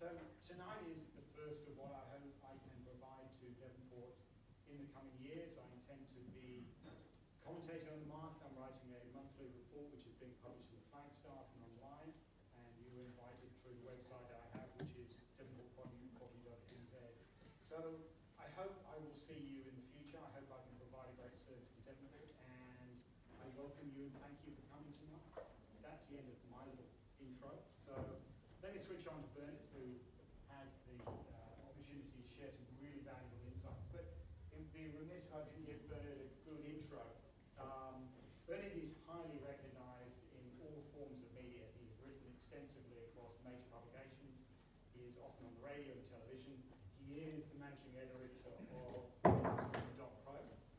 So tonight is the first of what I hope I can provide to Devonport in the coming years. I intend to be commentating on the market. I'm writing a monthly report which is being published in the Flagstaff and online, and you were invited through the website I have, which is devonportproperty.nz. So I hope I will see you in the future. I hope I can provide a great service to Devonport, and I welcome you and thank you for coming tonight. That's the end of my little intro. So let me switch on to Bernard, who has the opportunity to share some really valuable insights. But it would be remiss if I didn't give Bernard a good intro. Bernard is highly recognised in all forms of media. He's written extensively across major publications. He is often on the radio and television. He is the managing editor of Newsroom.pro.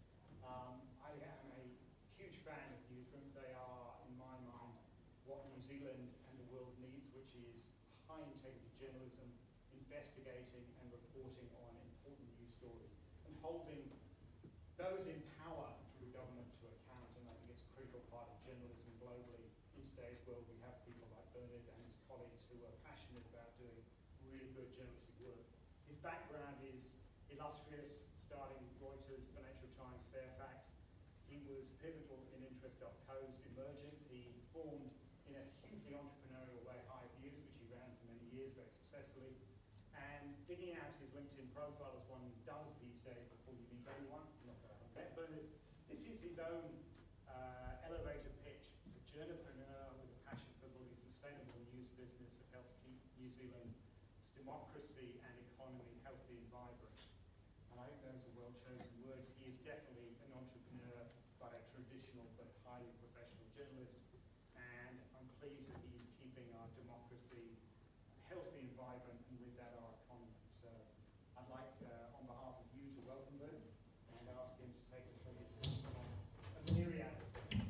I am a huge fan of Newsroom. They are, in my mind, what New Zealand and the world needs, which is high integrity journalism, investigating and reporting on important news stories, and holding those in power through government to account. And I think it's a critical part of journalism globally. In today's world, we have people like Bernard and his colleagues who are passionate about doing really good journalistic work. His background is illustrious, starting with Reuters, Financial Times, Fairfax. He was pivotal in Interest.co's emergence. He formed, in a hugely entrepreneurial way, Hive News, which he ran for many years very successfully. And digging out his LinkedIn profile, as one does these days before you meet anyone, not that I haven't met Bernard, this is his own elevator pitch. A journalpreneur with a passion for building sustainable news business that helps keep New Zealand's democracy and economy healthy and vibrant. And I think those are well-chosen words. He is definitely an entrepreneur, but a traditional but highly professional journalist. And I'm pleased that he's keeping our democracy healthy and vibrant, and with that our economy. So I'd like, on behalf of you, to welcome Bernard and ask him to take us through his thinking on a myriad of things.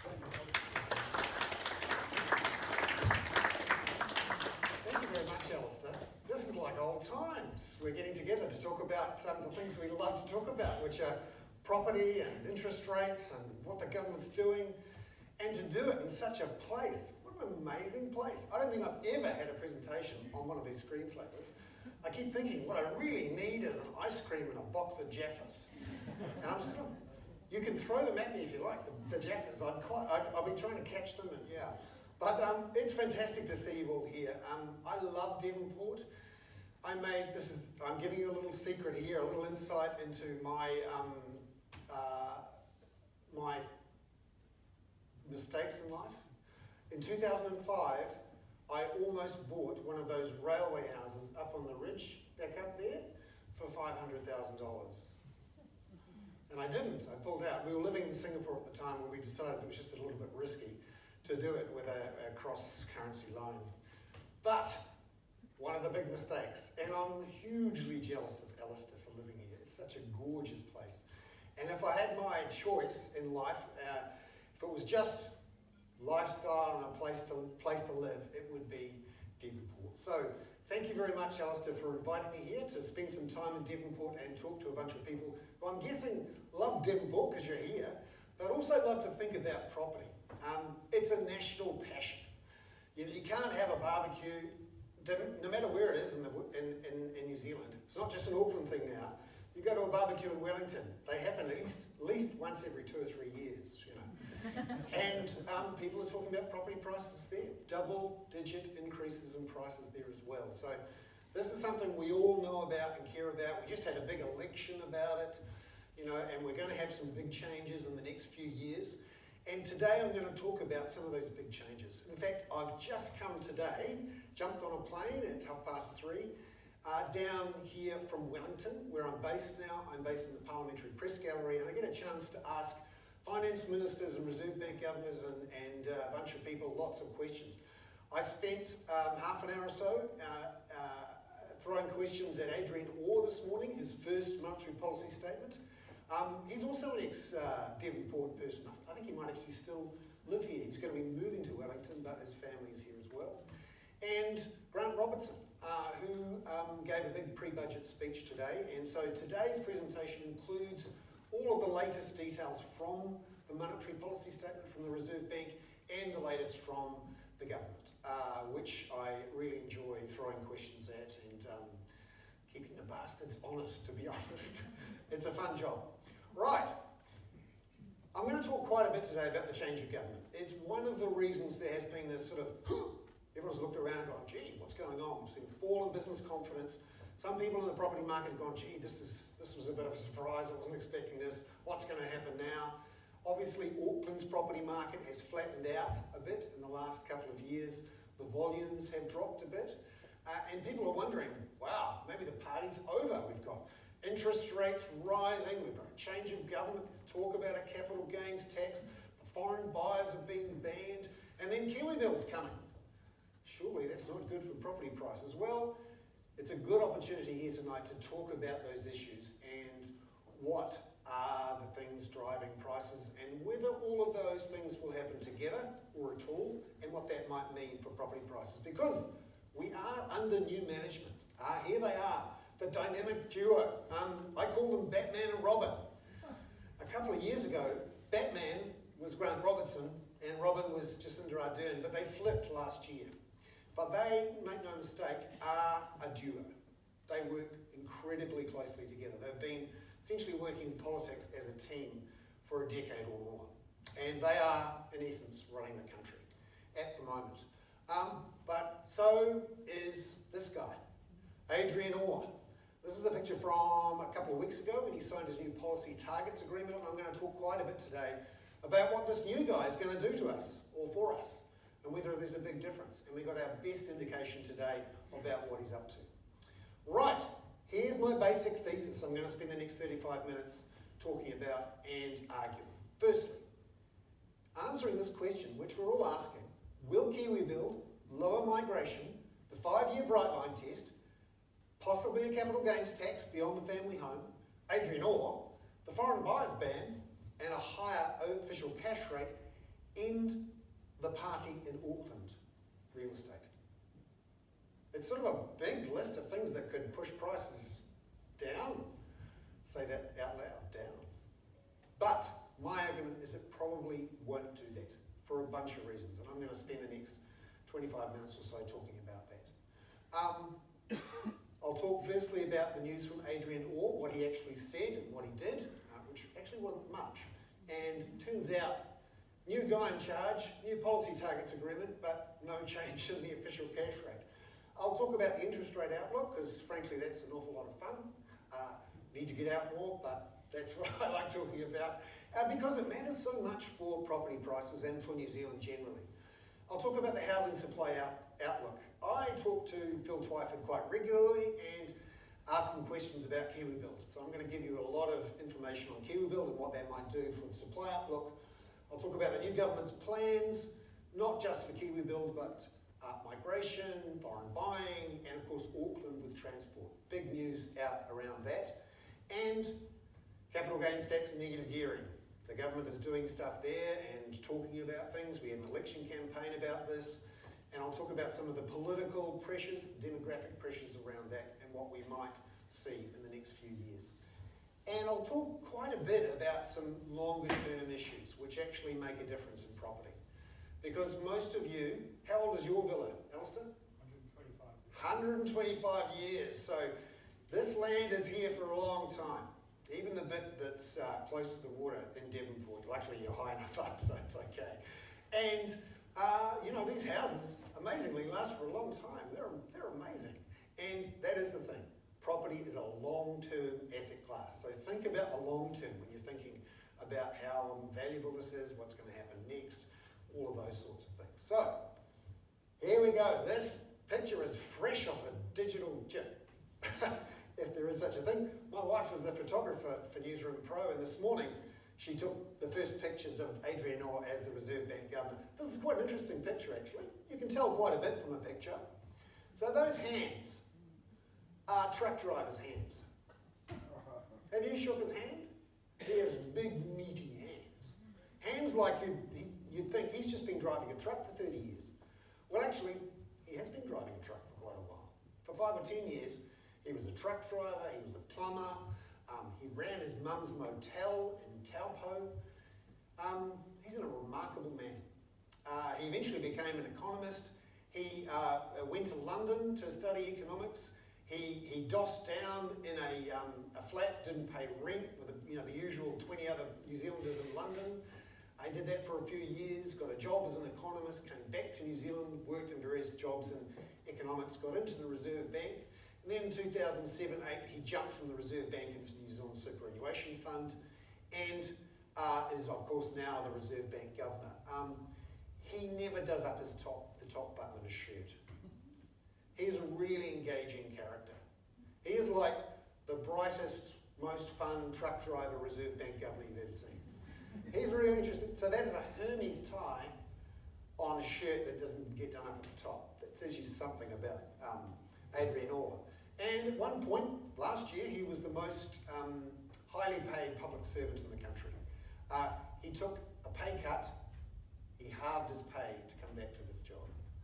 Thank you very much, Alistair. This is like old times. We're getting together to talk about the things we love to talk about, which are property and interest rates and what the government's doing, and to do it in such a place. What an amazing place. I don't think I've ever had a presentation on one of these screens like this. I keep thinking what I really need is an ice cream and a box of Jaffas. And I'm sort of, you can throw them at me if you like, the Jaffas. I've been trying to catch them, and yeah. But it's fantastic to see you all here. I love Devonport. I'm giving you a little secret here, a little insight into my my mistakes in life. In 2005, I almost bought one of those railway houses up on the ridge, back up there, for $500,000. And I didn't. I pulled out. We were living in Singapore at the time, and we decided it was just a little bit risky to do it with a cross-currency loan. But one of the big mistakes, and I'm hugely jealous of Alistair for living here. It's such a gorgeous place. And if I had my choice in life, if it was just lifestyle and a place to live, it would be Devonport. So thank you very much, Alistair, for inviting me here to spend some time in Devonport and talk to a bunch of people who I'm guessing love Devonport because you're here, but also love to think about property. It's a national passion. You can't have a barbecue, no matter where it is in New Zealand. It's not just an Auckland thing now. You go to a barbecue in Wellington, they happen at least once every 2 or 3 years, you know. And people are talking about property prices there, double-digit increases in prices there as well. So this is something we all know about and care about. We just had a big election about it, you know, and we're going to have some big changes in the next few years. And today I'm going to talk about some of those big changes. In fact, I've just come today, jumped on a plane at 3:30, down here from Wellington, where I'm based now. I'm based in the Parliamentary Press Gallery, and I get a chance to ask finance ministers and Reserve Bank governors and a bunch of people lots of questions. I spent half an hour or so throwing questions at Adrian Orr this morning, his first monetary policy statement. He's also an ex-Devonport person. I think he might actually still live here. He's going to be moving to Wellington, but his family is here as well. And Grant Robertson, who gave a big pre-budget speech today. And so today's presentation includes all of the latest details from the monetary policy statement from the Reserve Bank and the latest from the government, which I really enjoy throwing questions at the bastard's honest, to be honest. It's a fun job. Right. I'm going to talk quite a bit today about the change of government. It's one of the reasons there has been this sort of, everyone's looked around and gone, gee, what's going on? We've seen a fall in business confidence. Some people in the property market have gone, gee, this was a bit of a surprise. I wasn't expecting this. What's going to happen now? Obviously, Auckland's property market has flattened out a bit in the last couple of years. The volumes have dropped a bit. And people are wondering, wow, maybe the party's over. We've got interest rates rising, we've got a change of government, there's talk about a capital gains tax, the foreign buyers have been banned, and then KiwiBuild's coming. Surely that's not good for property prices. Well, it's a good opportunity here tonight to talk about those issues and what are the things driving prices and whether all of those things will happen together or at all, and what that might mean for property prices. Because we are under new management. Here they are. The dynamic duo. I call them Batman and Robin. A couple of years ago, Batman was Grant Robertson and Robin was Jacinda Ardern, but they flipped last year. But they, make no mistake, are a duo. They work incredibly closely together. They've been essentially working in politics as a team for a decade or more. And they are, in essence, running the country at the moment. But so is this guy, Adrian Orr. This is a picture from a couple of weeks ago when he signed his new policy targets agreement, and I'm going to talk quite a bit today about what this new guy is going to do to us, or for us, and whether there's a big difference. And we got our best indication today about what he's up to. Right, here's my basic thesis I'm going to spend the next 35 minutes talking about and arguing. Firstly, answering this question, which we're all asking, will KiwiBuild lower migration, the 5-year Brightline test, possibly a capital gains tax beyond the family home, Adrian Orr, the foreign buyers ban, and a higher official cash rate end the party in Auckland real estate? It's sort of a big list of things that could push prices down. Say that out loud, down. But my argument is it probably won't do that for a bunch of reasons, and I'm going to spend the next 25 minutes or so talking about that. I'll talk firstly about the news from Adrian Orr, what he actually said and what he did, which actually wasn't much. And turns out, new guy in charge, new policy targets agreement, but no change in the official cash rate. I'll talk about the interest rate outlook, because frankly that's an awful lot of fun. Need to get out more, but that's what I like talking about, because it matters so much for property prices and for New Zealand generally. I'll talk about the housing supply outlook. I talk to Phil Twyford quite regularly and ask him questions about KiwiBuild. So I'm going to give you a lot of information on KiwiBuild and what that might do for the supply outlook. I'll talk about the new government's plans, not just for KiwiBuild, but migration, foreign buying, and of course Auckland with transport. Big news out around that. And capital gains tax and negative gearing. The government is doing stuff there and talking about things. We had an election campaign about this. And I'll talk about some of the political pressures, demographic pressures around that, and what we might see in the next few years. And I'll talk quite a bit about some longer term issues which actually make a difference in property. Because most of you, how old is your villa, Alistair? 125. 125 years. So this land is here for a long time. Even the bit that's close to the water in Devonport. Luckily you're high enough up, so it's okay. And you know, these houses amazingly last for a long time. They're amazing. And that is the thing. Property is a long-term asset class. So think about the long term when you're thinking about how valuable this is, what's going to happen next, all of those sorts of things. So here we go. This picture is fresh off a digital chip, if there is such a thing. My wife is a photographer for Newsroom Pro, and this morning she took the first pictures of Adrian Orr as the Reserve Bank Governor. This is quite an interesting picture, actually. You can tell quite a bit from a picture. So those hands are truck driver's hands. Have you shook his hand? He has big, meaty hands. Hands like you'd think he's just been driving a truck for 30 years. Well, actually, he has been driving a truck for quite a while. For 5 or 10 years, he was a truck driver, he was a plumber, he ran his mum's motel in Taupo. He's a remarkable man. He eventually became an economist. He went to London to study economics, He dossed down in a flat, didn't pay rent with the usual 20 other New Zealanders in London. I did that for a few years, got a job as an economist, came back to New Zealand, worked in various jobs in economics, got into the Reserve Bank. And then in 2007-8, he jumped from the Reserve Bank into the New Zealand Superannuation Fund and is, of course, now the Reserve Bank Governor. He never does up the top button of his shirt. He's a really engaging character. He is like the brightest, most fun truck driver Reserve Bank Governor you've ever seen. He's really interesting. So that is a Hermes tie on a shirt that doesn't get done up at the top. That says you something about Adrian Orr. And at one point, last year, he was the most highly paid public servant in the country. He took a pay cut. He halved his pay to come back to this job.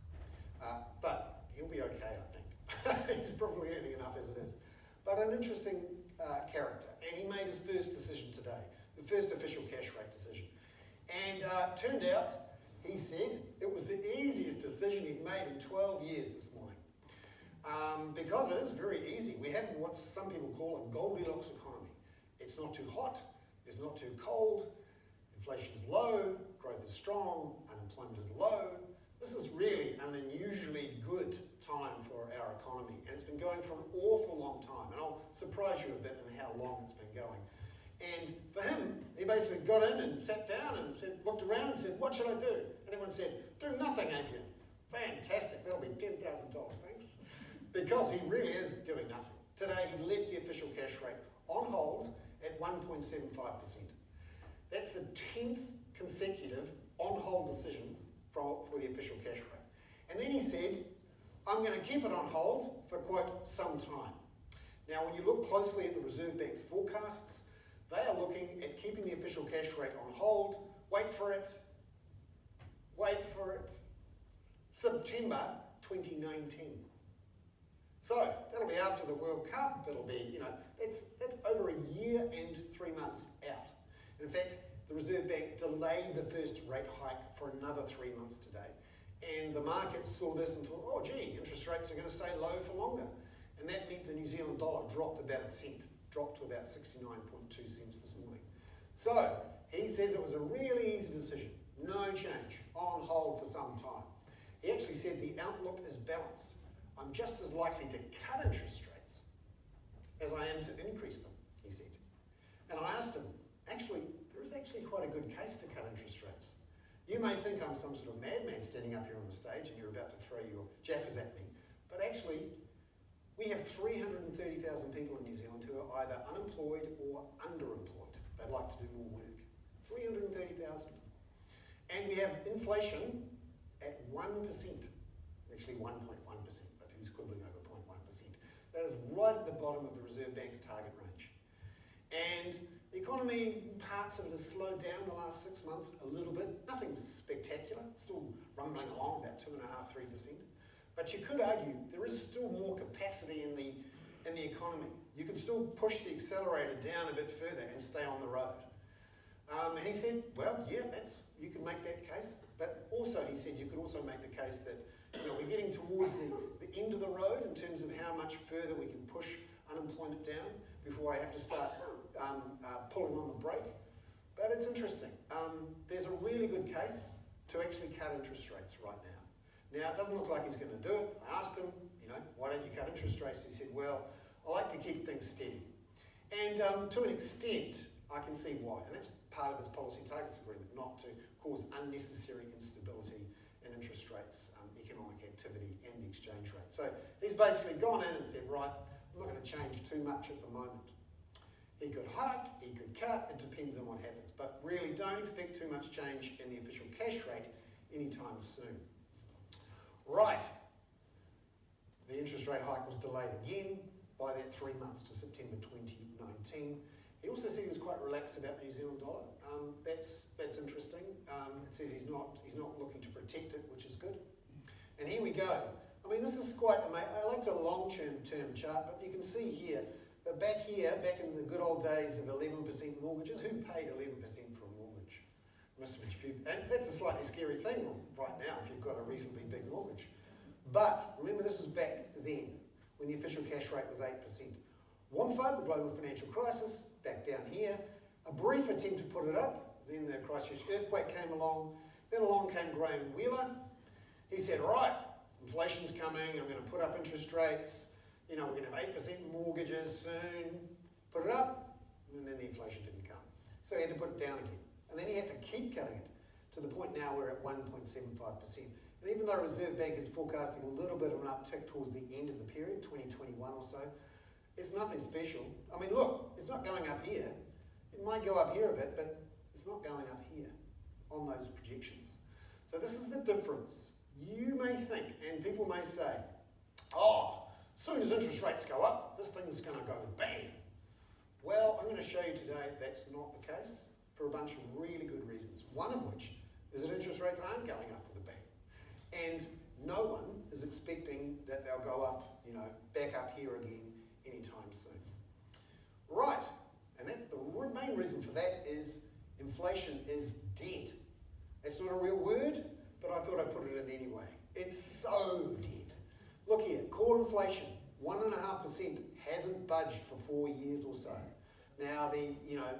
But he'll be okay, I think. He's probably earning enough as it is. But an interesting character. And he made his first decision today, the first official cash rate decision. And turned out, he said, it was the easiest decision he'd made in 12 years this morning. Because it is very easy. We have what some people call a Goldilocks economy. It's not too hot, it's not too cold, inflation is low, growth is strong, unemployment is low. This is really an unusually good time for our economy, and it's been going for an awful long time, and I'll surprise you a bit in how long it's been going. And for him, he basically got in and sat down and looked around and said, what should I do? And everyone said, do nothing, Adrian. Fantastic, that'll be $10,000, thanks. Because he really is doing nothing. Today, he left the official cash rate on hold at 1.75%. That's the 10th consecutive on-hold decision for the official cash rate. And then he said, I'm going to keep it on hold for quite some time. Now, when you look closely at the Reserve Bank's forecasts, they are looking at keeping the official cash rate on hold. Wait for it. September 2019. So, that'll be after the World Cup. It'll be, it's over a year and 3 months out. In fact, the Reserve Bank delayed the first rate hike for another 3 months today. And the market saw this and thought, oh gee, interest rates are going to stay low for longer. And that meant the New Zealand dollar dropped about a cent, dropped to about 69.2 cents this morning. So, he says it was a really easy decision, no change, on hold for some time. He actually said the outlook is balanced. I'm just as likely to cut interest rates as I am to increase them, he said. And I asked him, actually, there is actually quite a good case to cut interest rates. You may think I'm some sort of madman standing up here on the stage and you're about to throw your jaffers at me, but actually, we have 330,000 people in New Zealand who are either unemployed or underemployed. They'd like to do more work. 330,000. And we have inflation at 1%, actually 1.1%, but who's quibbling over 0.1%? That is right at the bottom of the Reserve Bank's target range. And the economy, parts of it has slowed down the last 6 months a little bit. Nothing spectacular, still rumbling along about 2.5%, 3%. But you could argue there is still more capacity in the economy. You could still push the accelerator down a bit further and stay on the road. And he said, well, yeah, you can make that case. But also, he said, you could also make the case that we're getting towards the end of the road in terms of how much further we can push unemployment down before I have to start pulling on the brake. But it's interesting. There's a really good case to actually cut interest rates right now. Now, it doesn't look like he's going to do it. I asked him, why don't you cut interest rates? He said, well, I like to keep things steady. And to an extent, I can see why. And that's part of his policy targets agreement, not to cause unnecessary instability in interest rates, economic activity, and the exchange rate. So he's basically gone in and said, right, I'm not going to change too much at the moment. He could hike, he could cut, it depends on what happens. But really don't expect too much change in the official cash rate anytime soon. Right, the interest rate hike was delayed again by that 3 months to September 2019. He also said he was quite relaxed about the New Zealand dollar. That's interesting. It says he's not looking to protect it, which is good. And here we go. I mean, this is quite amazing. I liked a long-term chart, but you can see here that back in the good old days of 11% mortgages, who paid 11% for a mortgage? Must have been a few, and that's a slightly scary thing right now if you've got a reasonably big mortgage. But remember, this was back then. when the official cash rate was 8%. WAMFA, the global financial crisis, back down here, a brief attempt to put it up, then the Christchurch earthquake came along, then along came Graham Wheeler. He said, right, inflation's coming, I'm going to put up interest rates, we're going to have 8% mortgages soon, put it up, and then the inflation didn't come. So he had to put it down again. And then he had to keep cutting it to the point now we're at 1.75%. And even though Reserve Bank is forecasting a little bit of an uptick towards the end of the period, 2021 or so, it's nothing special. I mean, look, it's not going up here. It might go up here a bit, but it's not going up here on those projections. So this is the difference. You may think, and people may say, oh, as soon as interest rates go up, this thing's going to go bang. Well, I'm going to show you today that's not the case for a bunch of really good reasons. One of which is that interest rates aren't going up with a bang. And no one is expecting that they'll go up, back up here again anytime soon. Right, and the main reason for that is inflation is dead. It's not a real word, but I thought I'd put it in anyway. It's so dead. Look here, core inflation, 1.5%, hasn't budged for 4 years or so. Now the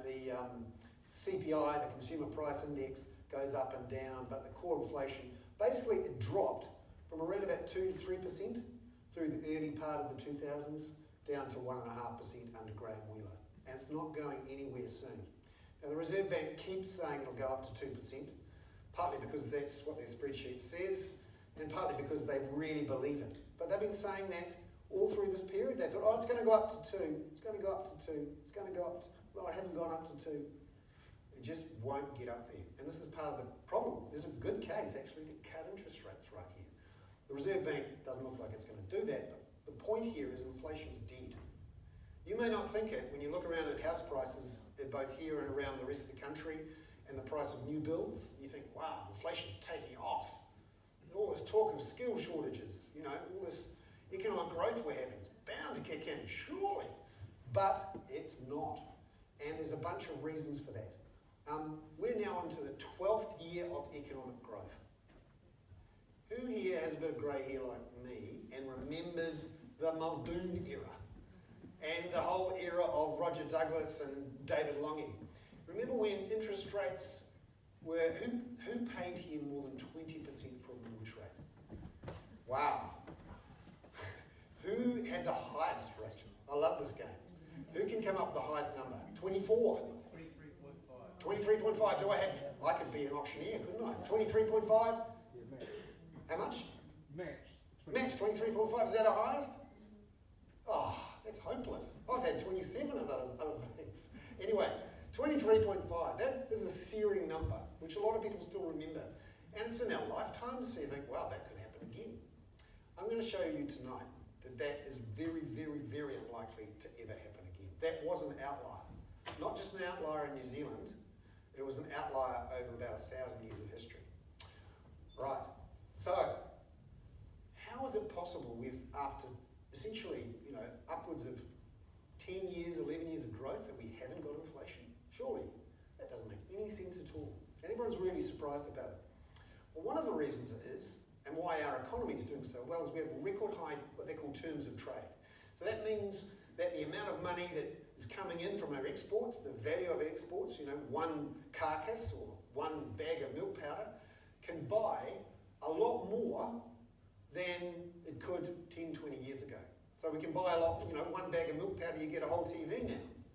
CPI, the Consumer Price Index, goes up and down, but the core inflation, basically it dropped from around about 2 to 3% through the early part of the 2000s down to 1.5% under Graham Wheeler. And it's not going anywhere soon. Now the Reserve Bank keeps saying it'll go up to 2%, partly because that's what their spreadsheet says, and partly because they really believe it. But they've been saying that all through this period. They thought, oh, it's going to go up to 2, it's going to go up to 2, it's going to go up to, well, it hasn't gone up to 2. It just won't get up there. And this is part of the problem. There's a good case, actually, to cut interest rates right here. The Reserve Bank doesn't look like it's going to do that, but the point here is inflation's dead. You may not think it when you look around at house prices, both here and around the rest of the country, and the price of new builds. You think, wow, inflation's taking off. All this talk of skill shortages, all this economic growth we're having, it's bound to kick in, surely. But it's not. And there's a bunch of reasons for that. We're now into the 12th year of economic growth. Who here has a bit of grey hair like me and remembers the Muldoon era and the whole era of Roger Douglas and David Lange? Remember when interest rates were, who paid here more than 20% for a mortgage rate? Wow. Who had the highest rate? I love this game. Who can come up with the highest number? 24. 23.5. 23.5. I could be an auctioneer, couldn't I? 23.5? Yeah, how much? Matched. 23.5. Is that our highest? Oh, that's hopeless. I've had 27 of those other things. Anyway, 23.5. That is a searing number, which a lot of people still remember. And it's in our lifetime, so you think, wow, that could happen again. I'm going to show you tonight that that is very, very, very unlikely to ever happen again. That was an outlier. Not just an outlier in New Zealand, it was an outlier over about 1,000 years of history. Right, so how is it possible with, after essentially, upwards of 10 years, 11 years of growth, that we haven't got inflation? Surely, that doesn't make any sense at all. And everyone's really surprised about it. Well, one of the reasons is, and why our economy is doing so well, is we have record high, what they call terms of trade. So that means that the amount of money that is coming in from our exports, the value of exports, one carcass or one bag of milk powder, can buy a lot more than it could 10, 20 years ago. So we can buy a lot, one bag of milk powder, you get a whole TV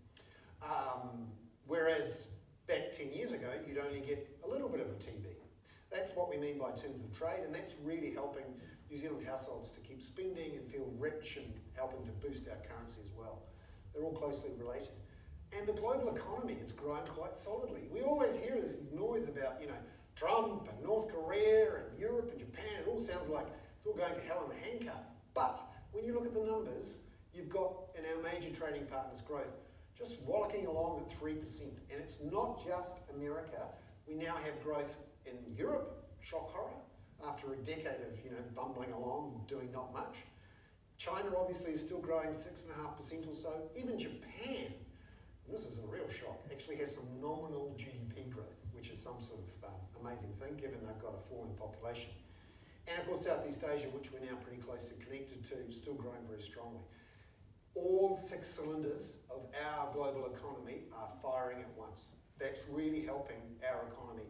now. Whereas back 10 years ago, you'd only get a little bit of a TV. That's what we mean by terms of trade, and that's really helping New Zealand households to keep spending and feel rich and helping to boost our currency as well. They're all closely related. And the global economy has grown quite solidly. We always hear this noise about, Trump and North Korea and Europe and Japan. It all sounds like it's all going to hell in a handcart. But when you look at the numbers, you've got in our major trading partners growth just rollicking along at 3%. And it's not just America. We now have growth in Europe, shock horror, after a decade of bumbling along, doing not much. China obviously is still growing 6.5% or so. Even Japan, and this is a real shock, actually has some nominal GDP growth, which is some sort of amazing thing given they've got a falling population. And of course Southeast Asia, which we're now pretty closely connected to, still growing very strongly. All 6 cylinders of our global economy are firing at once. That's really helping our economy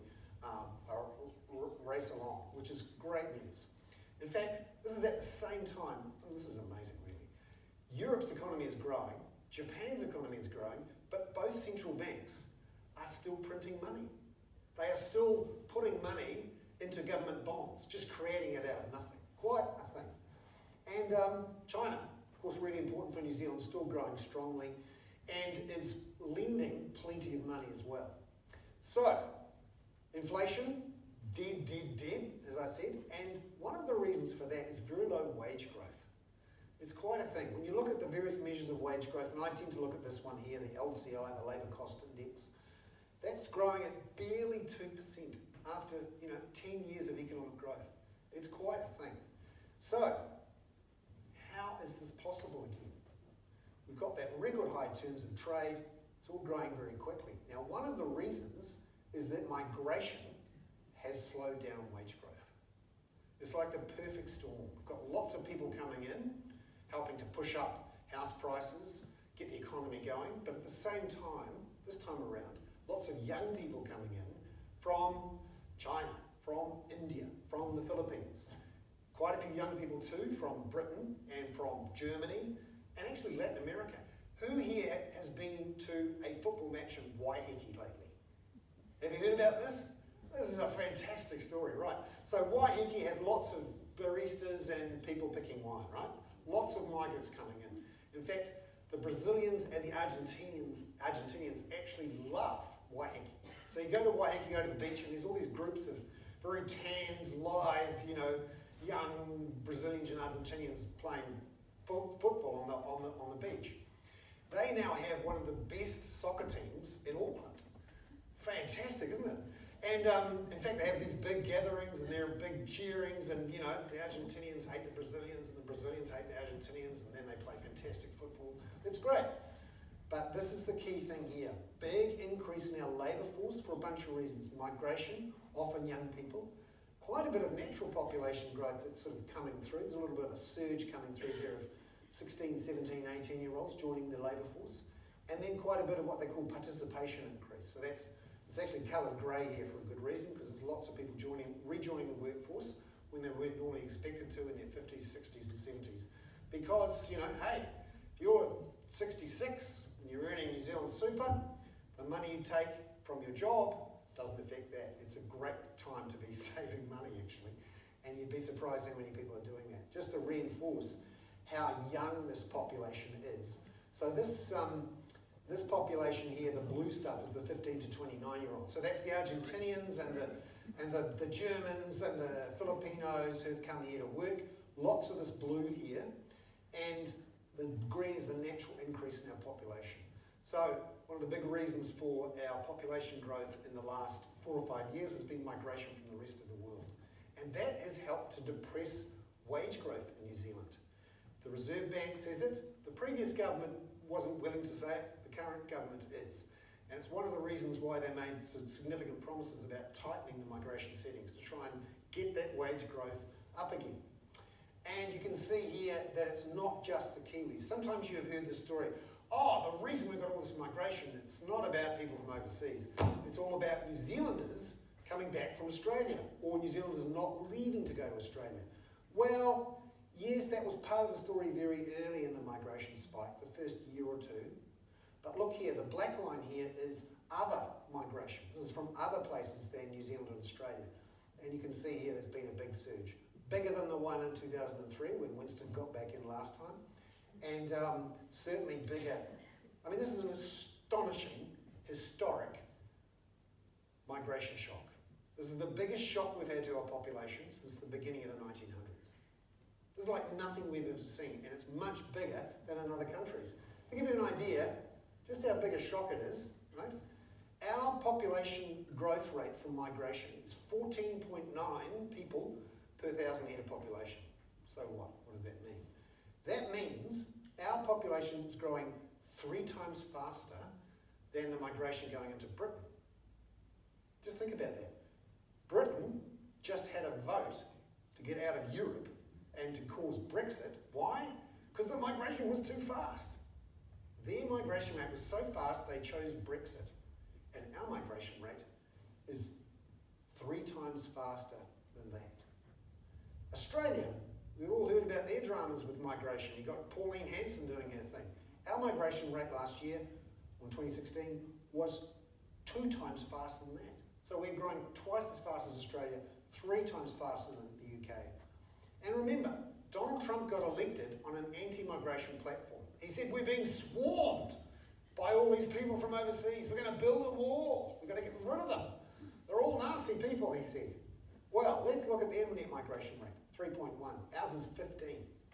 race along, which is great news. In fact, this is at the same time, and this is amazing really, Europe's economy is growing, Japan's economy is growing, but both central banks are still printing money. They are still putting money into government bonds, just creating it out of nothing. Quite a thing. And China, of course, really important for New Zealand, still growing strongly and is lending plenty of money as well. So, inflation, dead, as I said, and one of the reasons for that is very low wage growth. It's quite a thing. When you look at the various measures of wage growth, and I tend to look at this one here, the LCI, the Labour Cost Index, that's growing at barely 2% after 10 years of economic growth. It's quite a thing. So, how is this possible again? We've got that record high terms of trade, it's all growing very quickly. Now, one of the reasons is that migration has slowed down wage growth. It's like the perfect storm. We've got lots of people coming in, helping to push up house prices, get the economy going, but at the same time, this time around, lots of young people coming in from China, from India, from the Philippines. Quite a few young people too from Britain and from Germany and actually Latin America. Who here has been to a football match in Waiheke lately? Have you heard about this? This is a fantastic story, right? So Waiheke has lots of baristas and people picking wine, right? Lots of migrants coming in. In fact, the Brazilians and the Argentinians actually love Waiheke. So you go to Waiheke, go to the beach, and there's all these groups of very tanned, lithe, young Brazilians and Argentinians playing football on the beach. They now have one of the best soccer teams in Auckland. Fantastic, isn't it? And in fact, they have these big gatherings and there are big cheerings, and the Argentinians hate the Brazilians and the Brazilians hate the Argentinians, and then they play fantastic football. It's great. But this is the key thing here. Big increase in our labour force for a bunch of reasons. Migration, often young people. Quite a bit of natural population growth that's sort of coming through. There's a little bit of a surge coming through here of 16, 17, 18-year-olds joining the labour force. And then quite a bit of what they call participation increase. So it's actually coloured grey here for a good reason, because there's lots of people rejoining the workforce when they weren't normally expected to in their 50s, 60s and 70s. Because, hey, if you're 66 and you're earning New Zealand super, the money you take from your job doesn't affect that. It's a great time to be saving money, actually. And you'd be surprised how many people are doing that. Just to reinforce how young this population is. So this population here, the blue stuff, is the 15 to 29-year-olds. So that's the Argentinians and the Germans and the Filipinos who've come here to work. Lots of this blue here. And the green is the natural increase in our population. So one of the big reasons for our population growth in the last 4 or 5 years has been migration from the rest of the world. And that has helped to depress wage growth in New Zealand. The Reserve Bank says it. The previous government wasn't willing to say it. The current government is. And it's one of the reasons why they made some significant promises about tightening the migration settings to try and get that wage growth up again. And you can see here that it's not just the Kiwis. Sometimes you have heard this story, the reason we've got all this migration, it's not about people from overseas. It's all about New Zealanders coming back from Australia, or New Zealanders not leaving to go to Australia. Well, yes, that was part of the story very early in the migration spike, the first year or two. But look here, the black line here is other migration. This is from other places than New Zealand and Australia. And you can see here there's been a big surge. Bigger than the one in 2003 when Winston got back in last time. And certainly bigger. I mean, this is an astonishing, historic migration shock. This is the biggest shock we've had to our populations since the beginning of the 1900s. This is like nothing we've ever seen, and it's much bigger than in other countries. To give you an idea, just how big a shock it is, right? Our population growth rate from migration is 14.9 people per 1,000 head of population. So what? What does that mean? That means our population is growing 3 times faster than the migration going into Britain. Just think about that. Britain just had a vote to get out of Europe and to cause Brexit. Why? Because the migration was too fast. Their migration rate was so fast they chose Brexit. And our migration rate is 3 times faster than that. Australia, we've all heard about their dramas with migration. You've got Pauline Hanson doing her thing. Our migration rate last year, in 2016, was 2 times faster than that. So we're growing twice as fast as Australia, 3 times faster than the UK. And remember, Donald Trump got elected on an anti-migration platform. He said, we're being swarmed by all these people from overseas. We're going to build a wall. We've got to get rid of them. They're all nasty people, he said. Well, let's look at their net migration rate, 3.1. Ours is 15.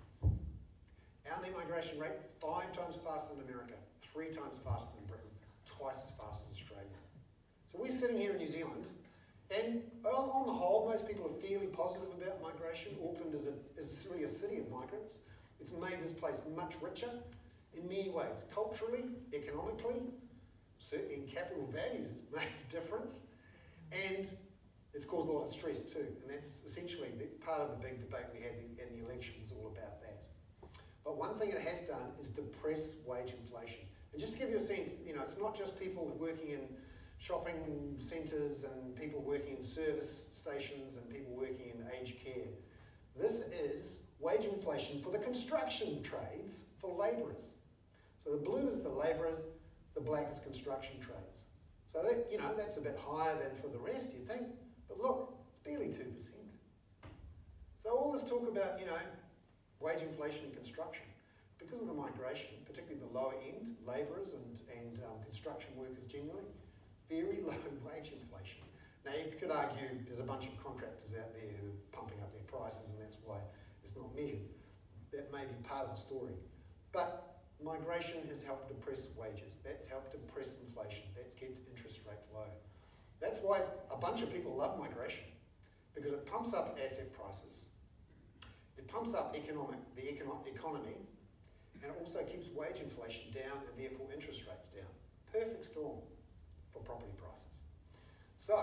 Our net migration rate, 5 times faster than America, 3 times faster than Britain, twice as fast as Australia. So we're sitting here in New Zealand, and on the whole, most people are fairly positive about migration. Auckland is really a city of migrants. It's made this place much richer in many ways. Culturally, economically, certainly in capital values, it's made a difference. And it's caused a lot of stress too. And that's essentially part of the big debate we had in the election was all about that. But one thing it has done is depress wage inflation. And just to give you a sense, it's not just people working in shopping centres and people working in service stations and people working in aged care. This is wage inflation for the construction trades for labourers. So the blue is the labourers, the black is construction trades. So that, that's a bit higher than for the rest, you'd think. But look, it's barely 2%. So all this talk about, wage inflation in construction, because of the migration, particularly the lower end, labourers and construction workers generally, very low wage inflation. Now you could argue there's a bunch of contractors out there who are pumping up their prices and that's why it's not measured. That may be part of the story. But migration has helped depress wages. That's helped depress inflation. That's kept interest rates low. That's why a bunch of people love migration, because it pumps up asset prices. It pumps up the economy, and it also keeps wage inflation down and therefore interest rates down. Perfect storm for property prices. So,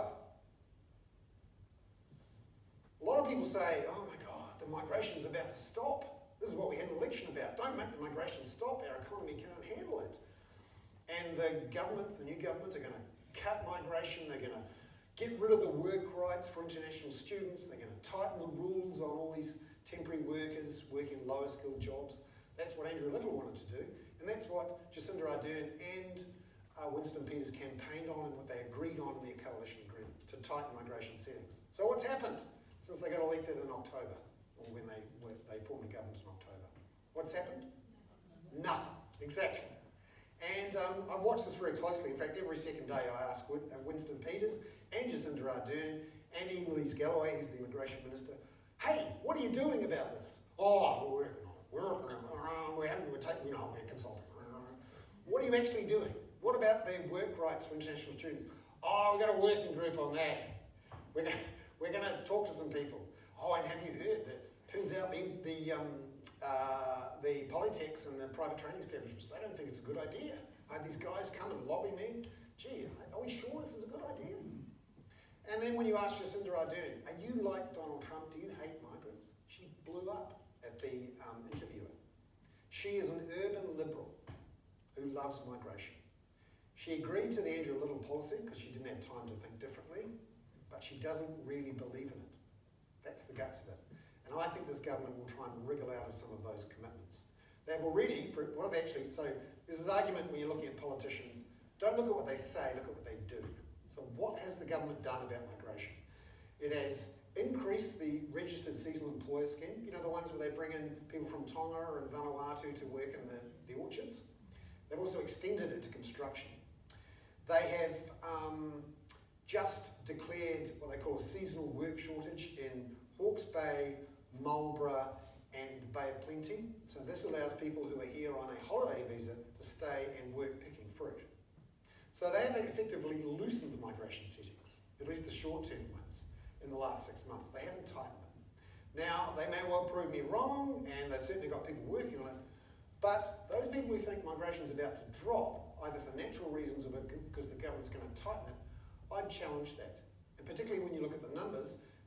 a lot of people say, oh my God, the migration's about to stop. This is what we had an election about. Don't make the migration stop, our economy can't handle it. And the new government are going to cut migration, they're going to get rid of the work rights for international students, they're going to tighten the rules on all these temporary workers working lower skilled jobs. That's what Andrew Little wanted to do, and that's what Jacinda Ardern and Winston Peters campaigned on and what they agreed on in their coalition agreement, to tighten migration settings. So what's happened since they got elected in October, or when they formed a government in October? What's happened? Nothing. Exactly. And I've watched this very closely. In fact, every second day I ask Winston Peters and Jacinda Ardern and Ian Galloway, who's the Immigration Minister, hey, what are you doing about this? Oh, we're working on it. We're consulting. What are you actually doing? What about the work rights for international students? Oh, we've got a working group on that. We're going to talk to some people. Oh, and have you heard that? Turns out the polytechs and the private training establishments, they don't think it's a good idea. I had these guys come and lobby me. Gee, are we sure this is a good idea? And then when you ask Jacinda Ardern, are you like Donald Trump? Do you hate migrants? She blew up at the interviewer. She is an urban liberal who loves migration. She agreed to the Andrew Little policy because she didn't have time to think differently, but she doesn't really believe in it. That's the guts of it. And I think this government will try and wriggle out of some of those commitments. They've already, so there's this argument when you're looking at politicians, don't look at what they say, look at what they do. So what has the government done about migration? It has increased the registered seasonal employer scheme, the ones where they bring in people from Tonga and Vanuatu to work in the orchards. They've also extended it to construction. They have just declared what they call a seasonal work shortage in Hawke's Bay, Marlborough and the Bay of Plenty. So this allows people who are here on a holiday visa to stay and work picking fruit. So they have effectively loosened the migration settings, at least the short-term ones, in the last 6 months. They haven't tightened them. Now, they may well prove me wrong, and they've certainly got people working on it, but those people who think migration is about to drop, either for natural reasons or because the government's going to tighten it, I'd challenge that. And particularly when you look at the numbers,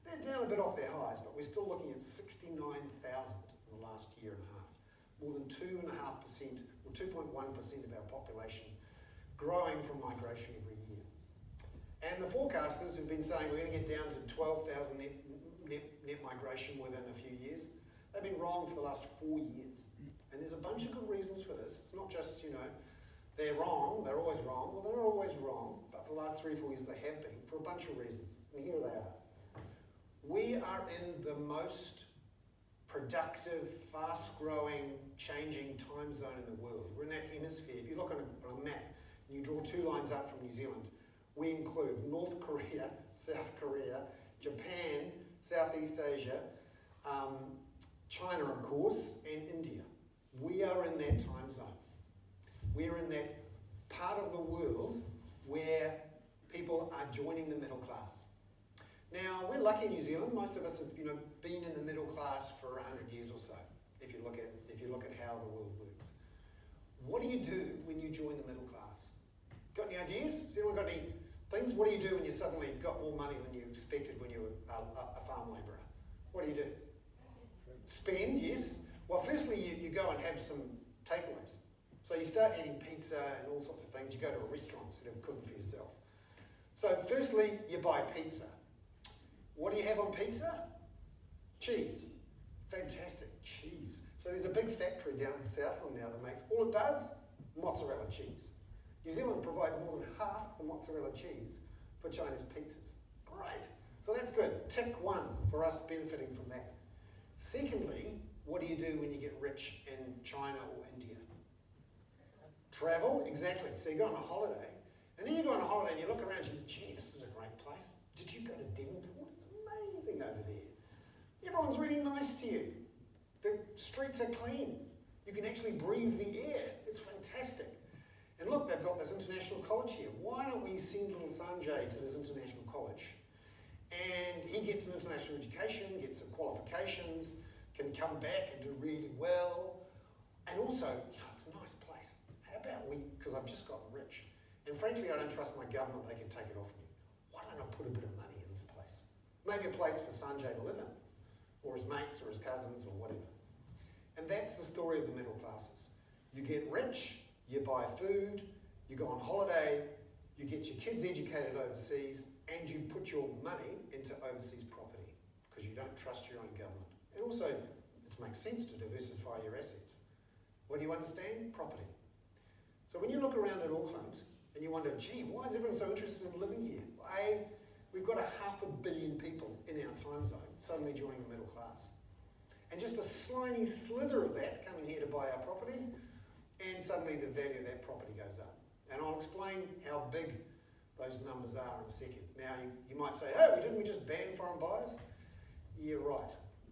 They're down a bit off their highs, but we're still looking at 69,000 in the last year and a half. More than 2.5% or 2.1% of our population growing from migration every year. And the forecasters who've been saying we're going to get down to 12,000 net migration within a few years, they've been wrong for the last 4 years. And there's a bunch of good reasons for this. It's not just, they're wrong, they're always wrong. Well, they're always wrong, but for the last 3 or 4 years they have been, for a bunch of reasons. And here they are. We are in the most productive, fast-growing, changing time zone in the world. We're in that hemisphere. If you look on a map and you draw 2 lines up from New Zealand, we include North Korea, South Korea, Japan, Southeast Asia, China, of course, and India. We are in that time zone. We are in that part of the world where people are joining the middle class. Now, we're lucky in New Zealand. Most of us have, been in the middle class for 100 years or so, if you look at how the world works. What do you do when you join the middle class? Got any ideas? Has anyone got any things? What do you do when you suddenly got more money than you expected when you were a farm labourer? What do you do? Spend, yes. Well, firstly, you go and have some takeaways. So you start eating pizza and all sorts of things. You go to a restaurant instead of cooking for yourself. So firstly, you buy pizza. What do you have on pizza? Cheese. Fantastic, cheese. So there's a big factory down in Southland now that makes, all it does, mozzarella cheese. New Zealand provides more than half the mozzarella cheese for Chinese pizzas. Great. So that's good. Tick 1 for us benefiting from that. Secondly, what do you do when you get rich in China or India? Travel, exactly. So you go on a holiday, and then you go on a holiday and you look around and you think, gee, this is a great place. Did you go to Devonport? It's amazing over there. Everyone's really nice to you. The streets are clean. You can actually breathe the air. It's fantastic. And look, they've got this international college here. Why don't we send little Sanjay to this international college? And he gets an international education, gets some qualifications, can come back and do really well. And also, it's a nice place. How about because I've just gotten rich. And frankly, I don't trust my government, they can take it off me. Why don't I put a bit of money in this place? Maybe a place for Sanjay to live in, or his mates, or his cousins, or whatever. And that's the story of the middle classes. You get rich, you buy food, you go on holiday, you get your kids educated overseas, and you put your money into overseas property because you don't trust your own government. And also, it makes sense to diversify your assets. What do you understand? Property. So when you look around at Auckland and you wonder, gee, why is everyone so interested in living here? Well, we've got 500 million people in our time zone suddenly joining the middle class. And just a slimy slither of that coming here to buy our property, and suddenly the value of that property goes up. And I'll explain how big those numbers are in a second. Now, you might say, oh, didn't we just ban foreign buyers? Yeah, right.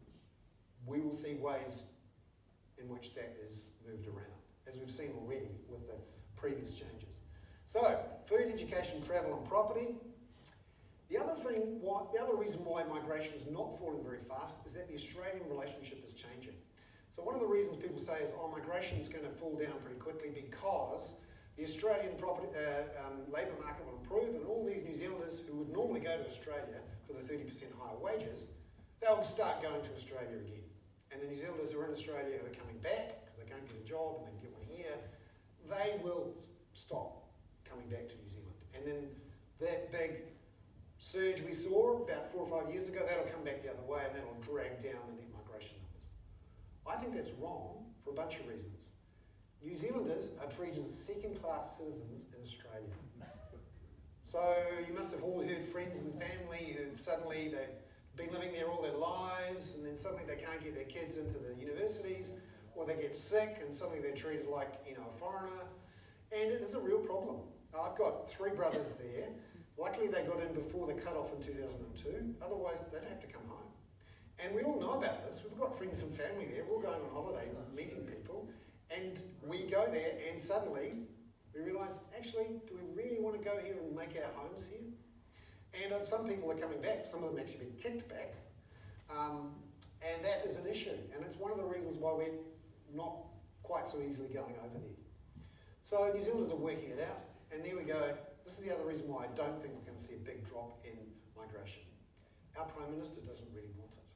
We will see ways in which that is moved around, as we've seen already with the previous changes. So, food, education, travel and property. The other reason why migration is not falling very fast is that the Australian relationship is changing. So one of the reasons people say is, migration is going to fall down pretty quickly because the Australian labour market will improve, and all these New Zealanders who would normally go to Australia for the 30% higher wages, they'll start going to Australia again. And the New Zealanders who are in Australia who are coming back because they can't get a job and they can get one here, they will stop coming back to New Zealand. And then that big surge we saw about 4 or 5 years ago, that'll come back the other way and that'll drag down the net migration numbers. I think that's wrong for a bunch of reasons. New Zealanders are treated as second-class citizens in Australia. So you must have all heard friends and family who suddenly they've been living there all their lives and then suddenly they can't get their kids into the universities, or they get sick and suddenly they're treated like, a foreigner. And it is a real problem. I've got 3 brothers there. Luckily they got in before the cut-off in 2002, otherwise they'd have to come home. And we all know about this. We've got friends and family there. We're all going on holiday, meeting people. And we go there and suddenly we realise, actually, do we really want to go here and make our homes here? And some people are coming back. Some of them actually been kicked back. And that is an issue. And it's one of the reasons why we're not quite so easily going over there. So New Zealanders are working it out. And there we go. This is the other reason why I don't think we're going to see a big drop in migration. our Prime Minister doesn't really want it.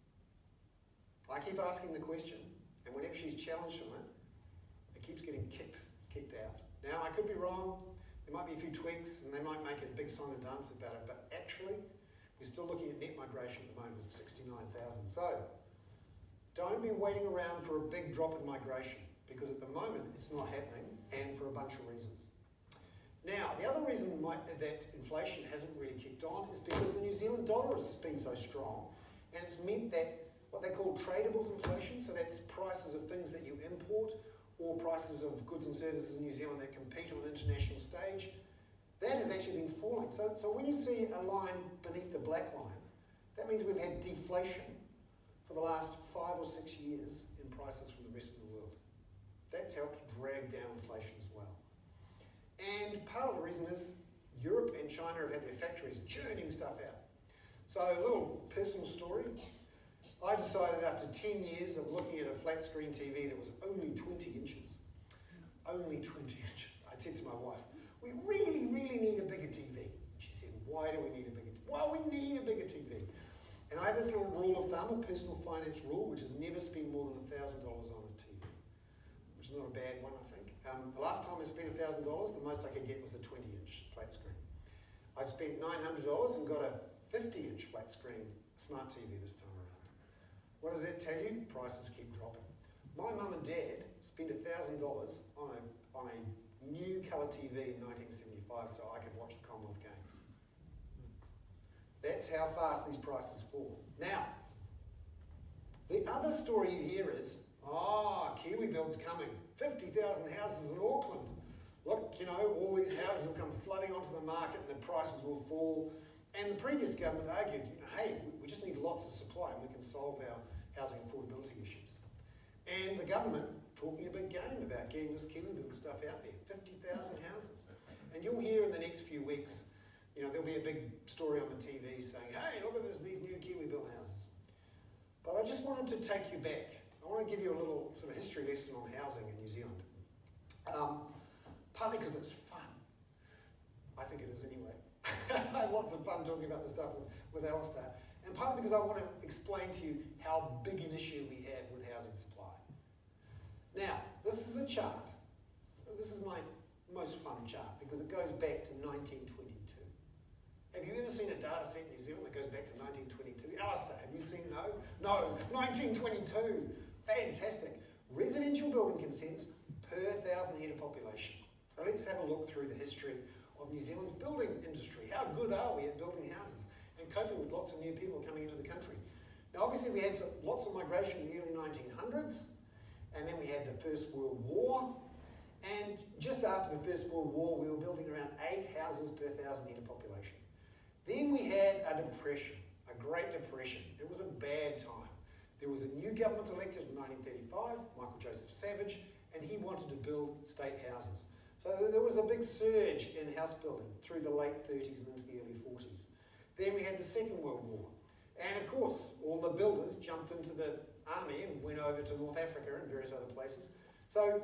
I keep asking the question, and whenever she's challenged on it, it keeps getting kicked out. Now, I could be wrong. There might be a few tweaks, and they might make a big song and dance about it, but actually, we're still looking at net migration at the moment with 69,000. So, don't be waiting around for a big drop in migration, because at the moment, it's not happening, and for a bunch of reasons. Now, the other reason that inflation hasn't really kicked on is because the New Zealand dollar has been so strong, and it's meant that what they call tradables inflation, so that's prices of things that you import, or prices of goods and services in New Zealand that compete on an international stage, that has actually been falling. So when you see a line beneath the black line, that means we've had deflation for the last 5 or 6 years in prices from the rest of the world. That's helped drag down inflation as well. And part of the reason is Europe and China have had their factories churning stuff out. So a little personal story. I decided after 10 years of looking at a flat screen TV that was only 20 inches, only 20 inches, I said to my wife, we really, really need a bigger TV. She said, why do we need a bigger TV? Well, we need a bigger TV. And I have this little rule of thumb, a personal finance rule, which is never spend more than $1,000 on a TV, which is not a bad one, I think. The last time I spent $1,000, the most I could get was a 20-inch flat screen. I spent $900 and got a 50-inch flat screen smart TV this time around. What does that tell you? Prices keep dropping. My mum and dad spent $1,000 on a new colour TV in 1975 so I could watch the Commonwealth Games. That's how fast these prices fall. Now, the other story you hear is, KiwiBuild's coming. 50,000 houses in Auckland. Look, you know, all these houses will come flooding onto the market and the prices will fall. And the previous government argued, hey, we just need lots of supply and we can solve our housing affordability issues. And the government talking a big game about getting this KiwiBuild stuff out there, 50,000 houses. And you'll hear in the next few weeks, you know, there'll be a big story on the TV saying, hey, look at these new KiwiBuild houses. But I just wanted to take you back. I want to give you a little sort of history lesson on housing in New Zealand. Partly because it's fun. I think it is anyway. I have lots of fun talking about this stuff with Alistair. And partly because I want to explain to you how big an issue we have with housing supply. Now, this is a chart. This is my most fun chart because it goes back to 1922. Have you ever seen a data set in New Zealand that goes back to 1922? Alistair, have you seen? No? No, 1922. Fantastic. Residential building consents per 1,000 head of population. So let's have a look through the history of New Zealand's building industry. How good are we at building houses and coping with lots of new people coming into the country? Now obviously we had lots of migration in the early 1900s, and then we had the First World War, and just after the First World War we were building around 8 houses per 1,000 head of population. Then we had a depression, a Great Depression. It was a bad time. There was a new government elected in 1935, Michael Joseph Savage, and he wanted to build state houses. So there was a big surge in house building through the late 30s and into the early 40s. Then we had the Second World War. And of course, all the builders jumped into the army and went over to North Africa and various other places. So,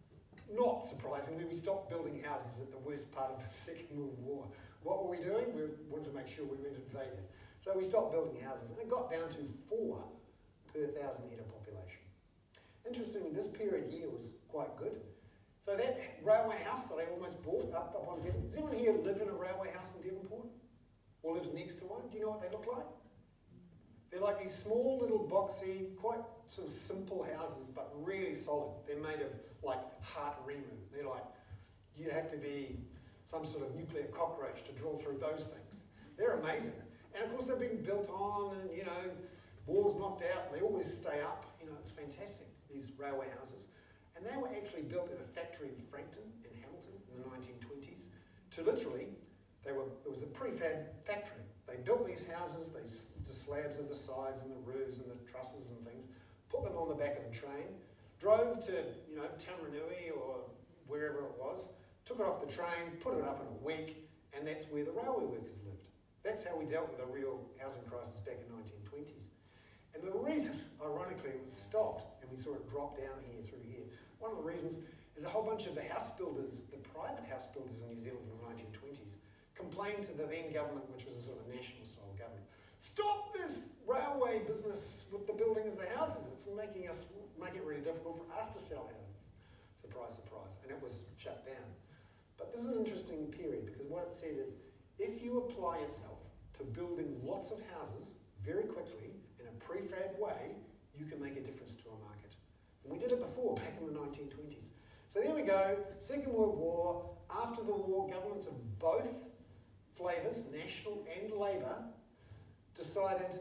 not surprisingly, we stopped building houses at the worst part of the Second World War. What were we doing? We wanted to make sure we weren't invaded. So we stopped building houses, and it got down to 4 per 1,000 head of population. Interestingly, this period here was quite good. So that railway house that I almost bought up on Devon, does anyone here live in a railway house in Devonport? Or lives next to one? Do you know what they look like? They're like these small little boxy, quite sort of simple houses, but really solid. They're made of like heart rimu. They're like, you'd have to be some sort of nuclear cockroach to drill through those things. They're amazing. And of course they've been built on and, you know, walls knocked out, and they always stay up. You know, it's fantastic, these railway houses. And they were actually built at a factory in Frankton, in Hamilton, in the 1920s, to literally, it was a prefab factory. They built these houses, the slabs of the sides and the roofs and the trusses and things, put them on the back of the train, drove to, you know, Tamarunui or wherever it was, took it off the train, put it up in a week, and that's where the railway workers lived. That's how we dealt with a real housing crisis back in the 1920s. And the reason, ironically, it was stopped, and we saw it drop down here through here, one of the reasons is a whole bunch of the house builders, the private house builders in New Zealand in the 1920s, complained to the then government, which was a sort of national style government, stop this railway business with the building of the houses. It's making it really difficult for us to sell houses. Surprise, surprise. And it was shut down. But this is an interesting period because what it said is, if you apply yourself to building lots of houses very quickly in a prefab way, you can make a difference to a market. And we did it before, back in the 1920s. So there we go, Second World War. After the war, governments of both flavours, National and Labour, decided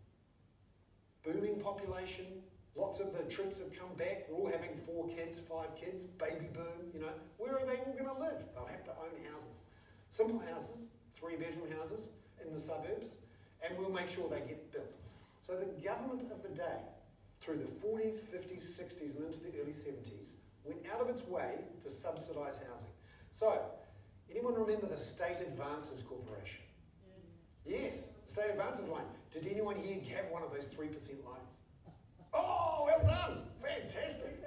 booming population, lots of the troops have come back, we're all having 4 kids, 5 kids, baby boom, you know. Where are they all going to live? They'll have to own houses. Simple houses, 3-bedroom houses in the suburbs, and we'll make sure they get built. So the government of the day, through the 40s, 50s, 60s and into the early 70s, went out of its way to subsidise housing. So, anyone remember the State Advances Corporation? Yes, the State Advances line. Did anyone here have one of those 3% loans? Oh, well done! Fantastic!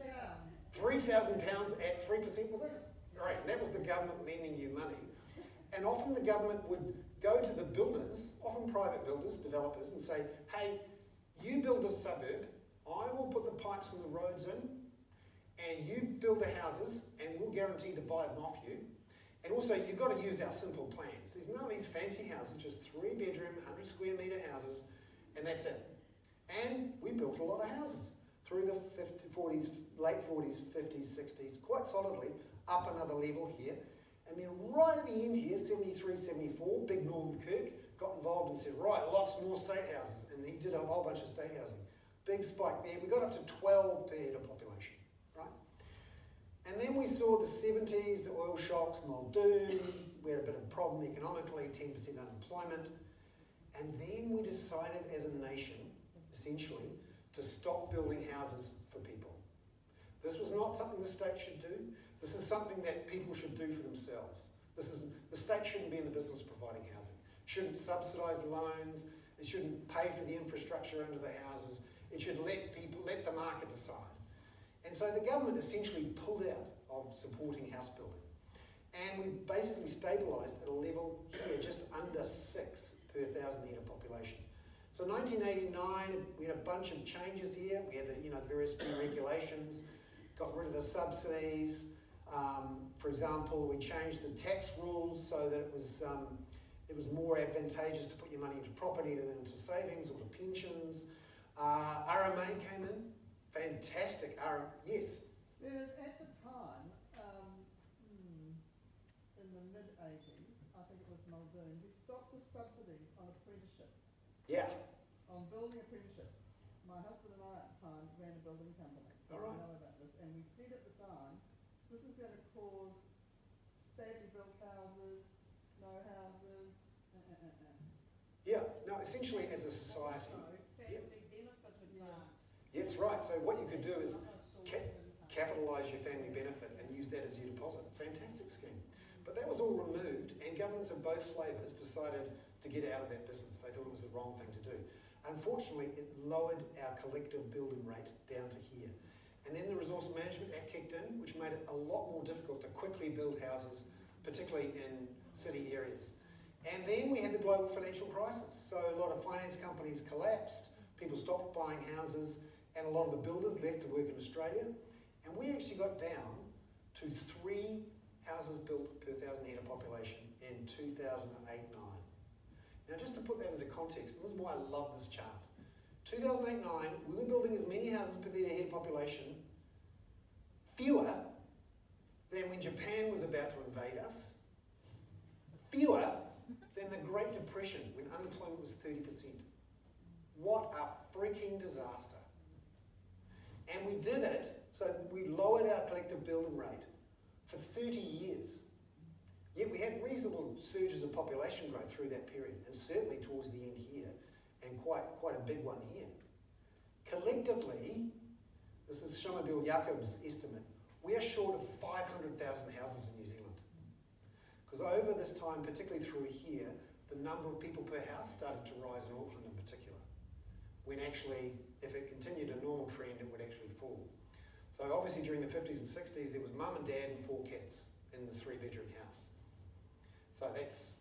£3,000 at 3%, was it? Right, that was the government lending you money. And often the government would go to the builders, often private builders, developers, and say, hey, you build this suburb, I will put the pipes and the roads in, and you build the houses, and we'll guarantee to buy them off you. And also, you've got to use our simple plans. There's none of these fancy houses, just 3-bedroom, 100 square metre houses, and that's it. And we built a lot of houses through the late 40s, 50s, 60s, quite solidly, up another level here. And then right at the end here, 73, 74, big Norman Kirk got involved and said, right, lots more state houses. And he did a whole bunch of state housing. Big spike there. We got up to 12 per head of population, right? And then we saw the 70s, the oil shocks, Muldoon. We had a bit of a problem economically, 10% unemployment. And then we decided as a nation, essentially, to stop building houses for people. This was not something the state should do. This is something that people should do for themselves. The state shouldn't be in the business of providing housing. It shouldn't subsidise loans. It shouldn't pay for the infrastructure under the houses. It should let the market decide. And so the government essentially pulled out of supporting house building. And we basically stabilised at a level here, just under 6 per 1,000 head of population. So 1989, we had a bunch of changes here. We had the various new regulations, got rid of the subsidies. For example, we changed the tax rules so that it was more advantageous to put your money into property than into savings or to pensions. RMA came in, fantastic. Yes. At the time, in the mid-80s, I think it was Muldoon, who stopped the subsidies on apprenticeships. Yeah. On building apprenticeships. My husband and I at the time ran a building company, so I know about this. And we said at the time, this is going to cause badly built houses, no houses. Yeah. No, essentially as a society. Family benefited grants. That's right. So what you could do is capitalise your family benefit and use that as your deposit. Fantastic scheme. But that was all removed, and governments of both flavours decided to get out of that business. They thought it was the wrong thing to do. Unfortunately, it lowered our collective building rate down to here. And then the Resource Management Act kicked in, which made it a lot more difficult to quickly build houses, particularly in city areas. And then we had the global financial crisis. So a lot of finance companies collapsed, people stopped buying houses, and a lot of the builders left to work in Australia. And we actually got down to 3 houses built per 1,000 head of population in 2008-9. Now just to put that into context, and this is why I love this chart. 2008-9, we were building as many houses per head of population, fewer than when Japan was about to invade us, fewer than the Great Depression when unemployment was 30%. What a freaking disaster. And we did it, so we lowered our collective building rate for 30 years. Yet we had reasonable surges of population growth through that period, and certainly towards the end here, and quite a big one here. Collectively, this is Shamabil Jacob's estimate, we are short of 500,000 houses in New Zealand. Because over this time, particularly through here, the number of people per house started to rise in Auckland in particular. When actually, if it continued a normal trend, it would actually fall. So obviously during the 50s and 60s, there was mum and dad and 4 kids in the 3-bedroom house. So that's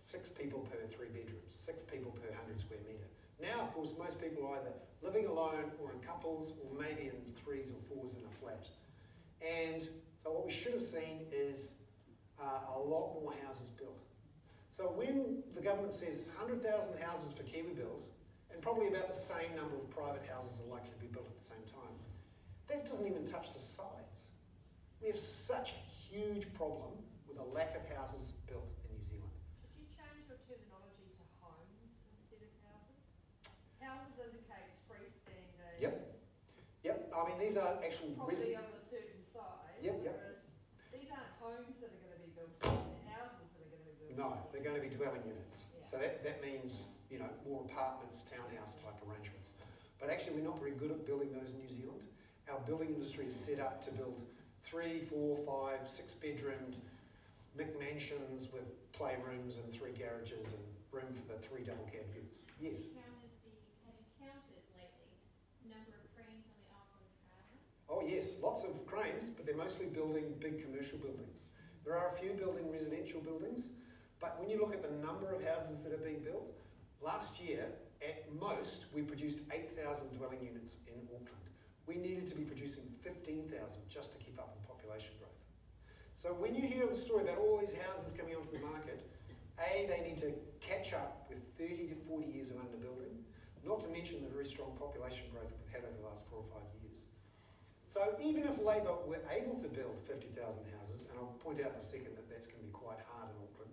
6 people per 3 bedrooms, 6 people per 100 square metre. Now, of course, most people are either living alone or in couples or maybe in 3s or 4s in a flat. And so what we should have seen is a lot more houses built. So when the government says 100,000 houses for KiwiBuild, and probably about the same number of private houses are likely to be built at the same time, that doesn't even touch the sides. We have such a huge problem with a lack of houses built in New Zealand. Should you change your terminology to homes instead of houses? Houses indicates freestanding. Yep. Yep. I mean, these are actual Probably of a certain size. Yep, yep. Whereas these aren't homes that are going to be built, they're houses that are going to be built. No, they're going to be dwelling units. Yeah. So that means, you know, more apartments, townhouse type arrangements. But actually we're not very good at building those in New Zealand. Our building industry is set up to build 3, 4, 5, 6 bedroomed McMansions with playrooms and 3 garages and room for the 3 double cab utes. Yes? Have you counted lately the number of cranes on the Auckland skyline? Oh yes, lots of cranes, but they're mostly building big commercial buildings. There are a few building residential buildings, but when you look at the number of houses that are being built, last year, at most, we produced 8,000 dwelling units in Auckland. We needed to be producing 15,000 just to keep up with population growth. So when you hear the story about all these houses coming onto the market, A, they need to catch up with 30 to 40 years of underbuilding, not to mention the very strong population growth we've had over the last 4 or 5 years. So even if Labour were able to build 50,000 houses, and I'll point out in a second that that's going to be quite hard in Auckland,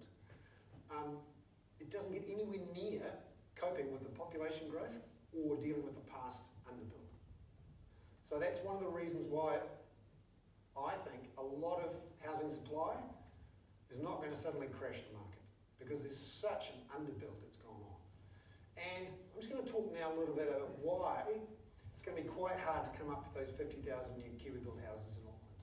it doesn't get anywhere near coping with the population growth or dealing with the past underbuild. So that's one of the reasons why I think a lot of housing supply is not going to suddenly crash the market, because there's such an underbuild that's gone on. And I'm just going to talk now a little bit about why it's going to be quite hard to come up with those 50,000 new KiwiBuild houses in Auckland.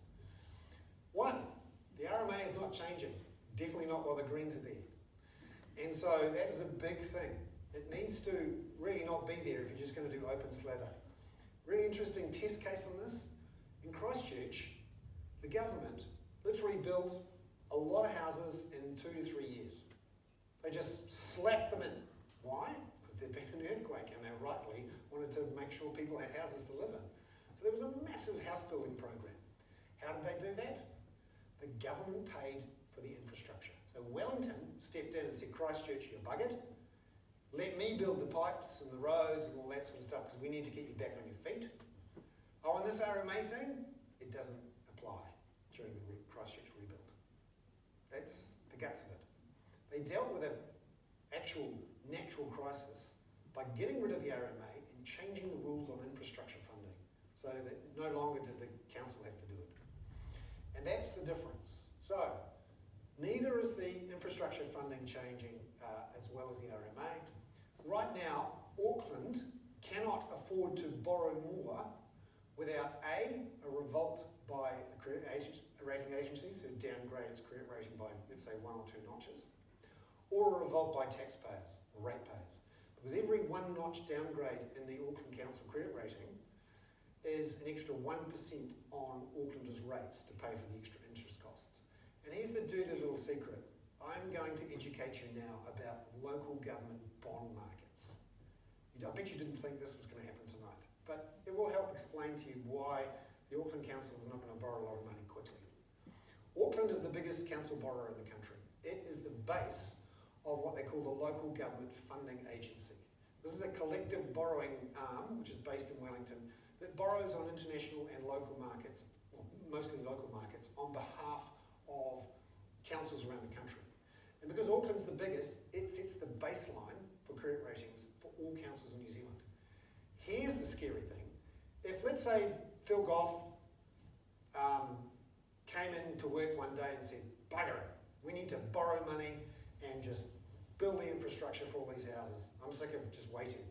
One, the RMA is not changing, definitely not while the Greens are there. And so that is a big thing. It needs to really not be there if you're just going to do open slather. Really interesting test case on this. In Christchurch, the government literally built a lot of houses in 2 to 3 years. They just slapped them in. Why? Because there'd been an earthquake and they rightly wanted to make sure people had houses to live in. So there was a massive house building program. How did they do that? The government paid for the infrastructure. So Wellington stepped in and said, Christchurch, you're buggered. Let me build the pipes and the roads and all that sort of stuff because we need to get you back on your feet. Oh, and this RMA thing, it doesn't apply during the Christchurch rebuild. That's the guts of it. They dealt with an actual natural crisis by getting rid of the RMA and changing the rules on infrastructure funding so that no longer did the council have to do it. And that's the difference. So, neither is the infrastructure funding changing as well as the RMA. Right now, Auckland cannot afford to borrow more without A, a revolt by the credit rating agencies who downgrade its credit rating by, let's say, 1 or 2 notches, or a revolt by taxpayers, or ratepayers. Because every 1 notch downgrade in the Auckland Council credit rating is an extra 1% on Aucklanders' rates to pay for the extra interest costs. And here's the dirty little secret. I'm going to educate you now about local government bond markets. I bet you didn't think this was going to happen tonight, but it will help explain to you why the Auckland Council is not going to borrow a lot of money quickly. Auckland is the biggest council borrower in the country. It is the base of what they call the Local Government Funding Agency. This is a collective borrowing arm, which is based in Wellington, that borrows on international and local markets, well, mostly local markets, on behalf of councils around the country. And because Auckland's the biggest, it sets the baseline for credit ratings for all councils in New Zealand. Here's the scary thing. If, let's say, Phil Goff came into work one day and said, bugger it, we need to borrow money and just build the infrastructure for all these houses. I'm sick of just waiting.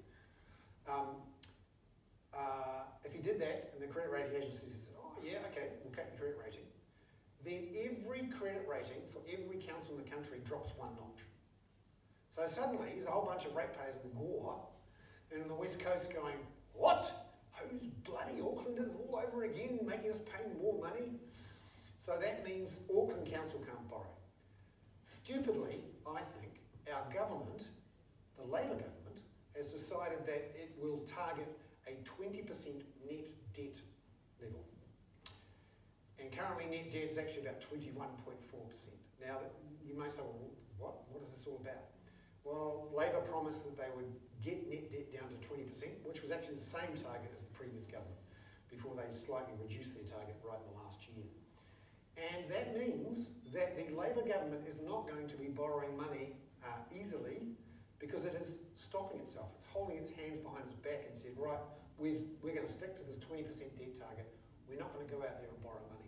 If he did that and the credit rating agencies said, oh yeah, okay, we'll cut your credit rating, then every credit rating for every council in the country drops 1 notch. So suddenly, there's a whole bunch of ratepayers in Gore and on the West Coast going, what? Who's bloody Aucklanders all over again, making us pay more money? So that means Auckland Council can't borrow. Stupidly, I think, our government, the Labour government, has decided that it will target a 20% net debt level. And currently net debt is actually about 21.4%. Now, you may say, well, what is this all about? Well, Labour promised that they would get net debt down to 20%, which was actually the same target as the previous government, before they slightly reduced their target right in the last year. And that means that the Labour government is not going to be borrowing money easily, because it is stopping itself. It's holding its hands behind its back and said, right, we're going to stick to this 20% debt target. We're not going to go out there and borrow money.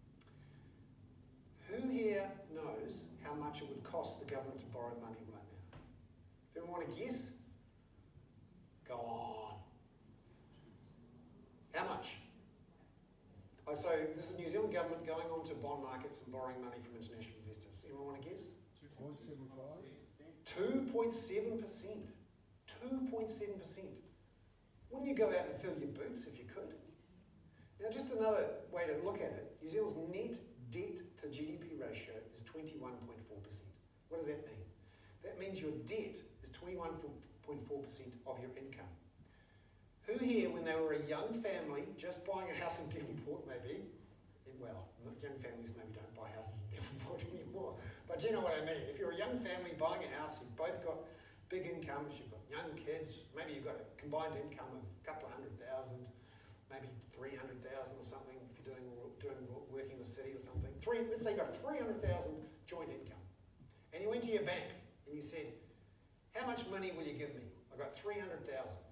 Who here knows how much it would cost the government to borrow money right now? Does anyone want to guess? Go on. How much? Oh, so this is New Zealand government going on to bond markets and borrowing money from international investors. Anyone want to guess? 2.75. 2.7%. 2.7%. Wouldn't you go out and fill your boots if you could? Now, just another way to look at it, New Zealand's net debt to GDP ratio is 21.4%. What does that mean? That means your debt is 21.4% of your income. Who here, when they were a young family, just buying a house in Devonport maybe, well, young families maybe don't buy houses in Devonport anymore, but you know what I mean. If you're a young family buying a house, you've both got big incomes, you've got young kids, maybe you've got a combined income of a couple of $100,000, maybe 300,000 or something, if you're working in the city or something. Let's say you've got 300,000 joint income. And you went to your bank and you said, how much money will you give me? I've got 300,000.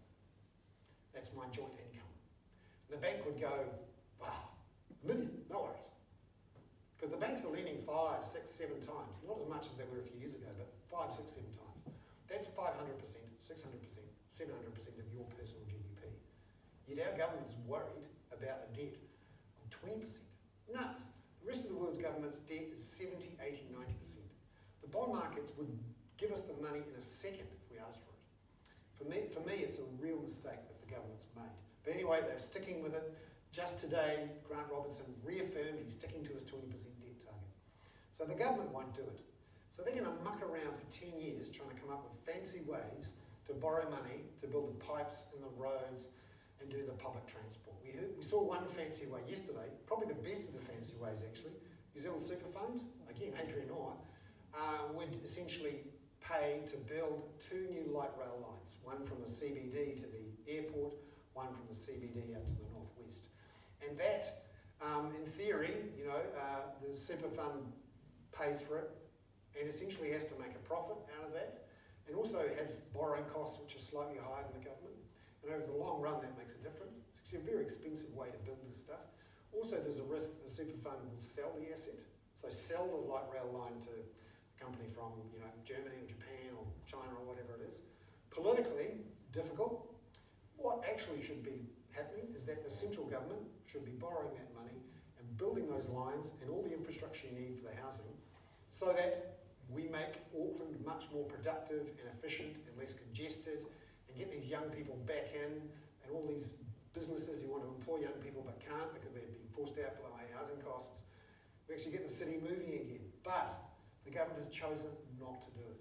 That's my joint income. And the bank would go, wow, $1 million, no worries. Because the banks are lending 5, 6, 7 times. Not as much as they were a few years ago, but 5, 6, 7 times. That's 500%, 600%, 700% of your personal GDP. Yet our government's worried about a debt of 20%. It's nuts. The rest of the world's government's debt is 70, 80, 90%. The bond markets would give us the money in a second if we asked for it. For me, it's a real mistake that the government's made. But anyway, they're sticking with it. Just today, Grant Robertson reaffirmed he's sticking to his 20% debt target. So the government won't do it. So they're going to muck around for 10 years trying to come up with fancy ways to borrow money to build the pipes and the roads and do the public transport. We saw one fancy way yesterday, probably the best of the fancy ways actually. New Zealand Super Fund, again Adrian Orr, would essentially pay to build 2 new light rail lines, one from the CBD to the airport, one from the CBD out to the northwest. And that, in theory, the Super Fund pays for it and essentially has to make a profit out of that, and also has borrowing costs which are slightly higher than the government. And over the long run, that makes a difference. It's actually a very expensive way to build this stuff. Also, there's a risk that the Super Fund will sell the asset. So sell the light rail line to a company from Germany or Japan or China or whatever it is. Politically, difficult. What actually should be happening is that the central government should be borrowing that money and building those lines and all the infrastructure you need for the housing so that we make Auckland much more productive and efficient and less congested, and get these young people back in, and all these businesses who want to employ young people but can't because they've been forced out by high housing costs. We actually get the city moving again. But the government has chosen not to do it.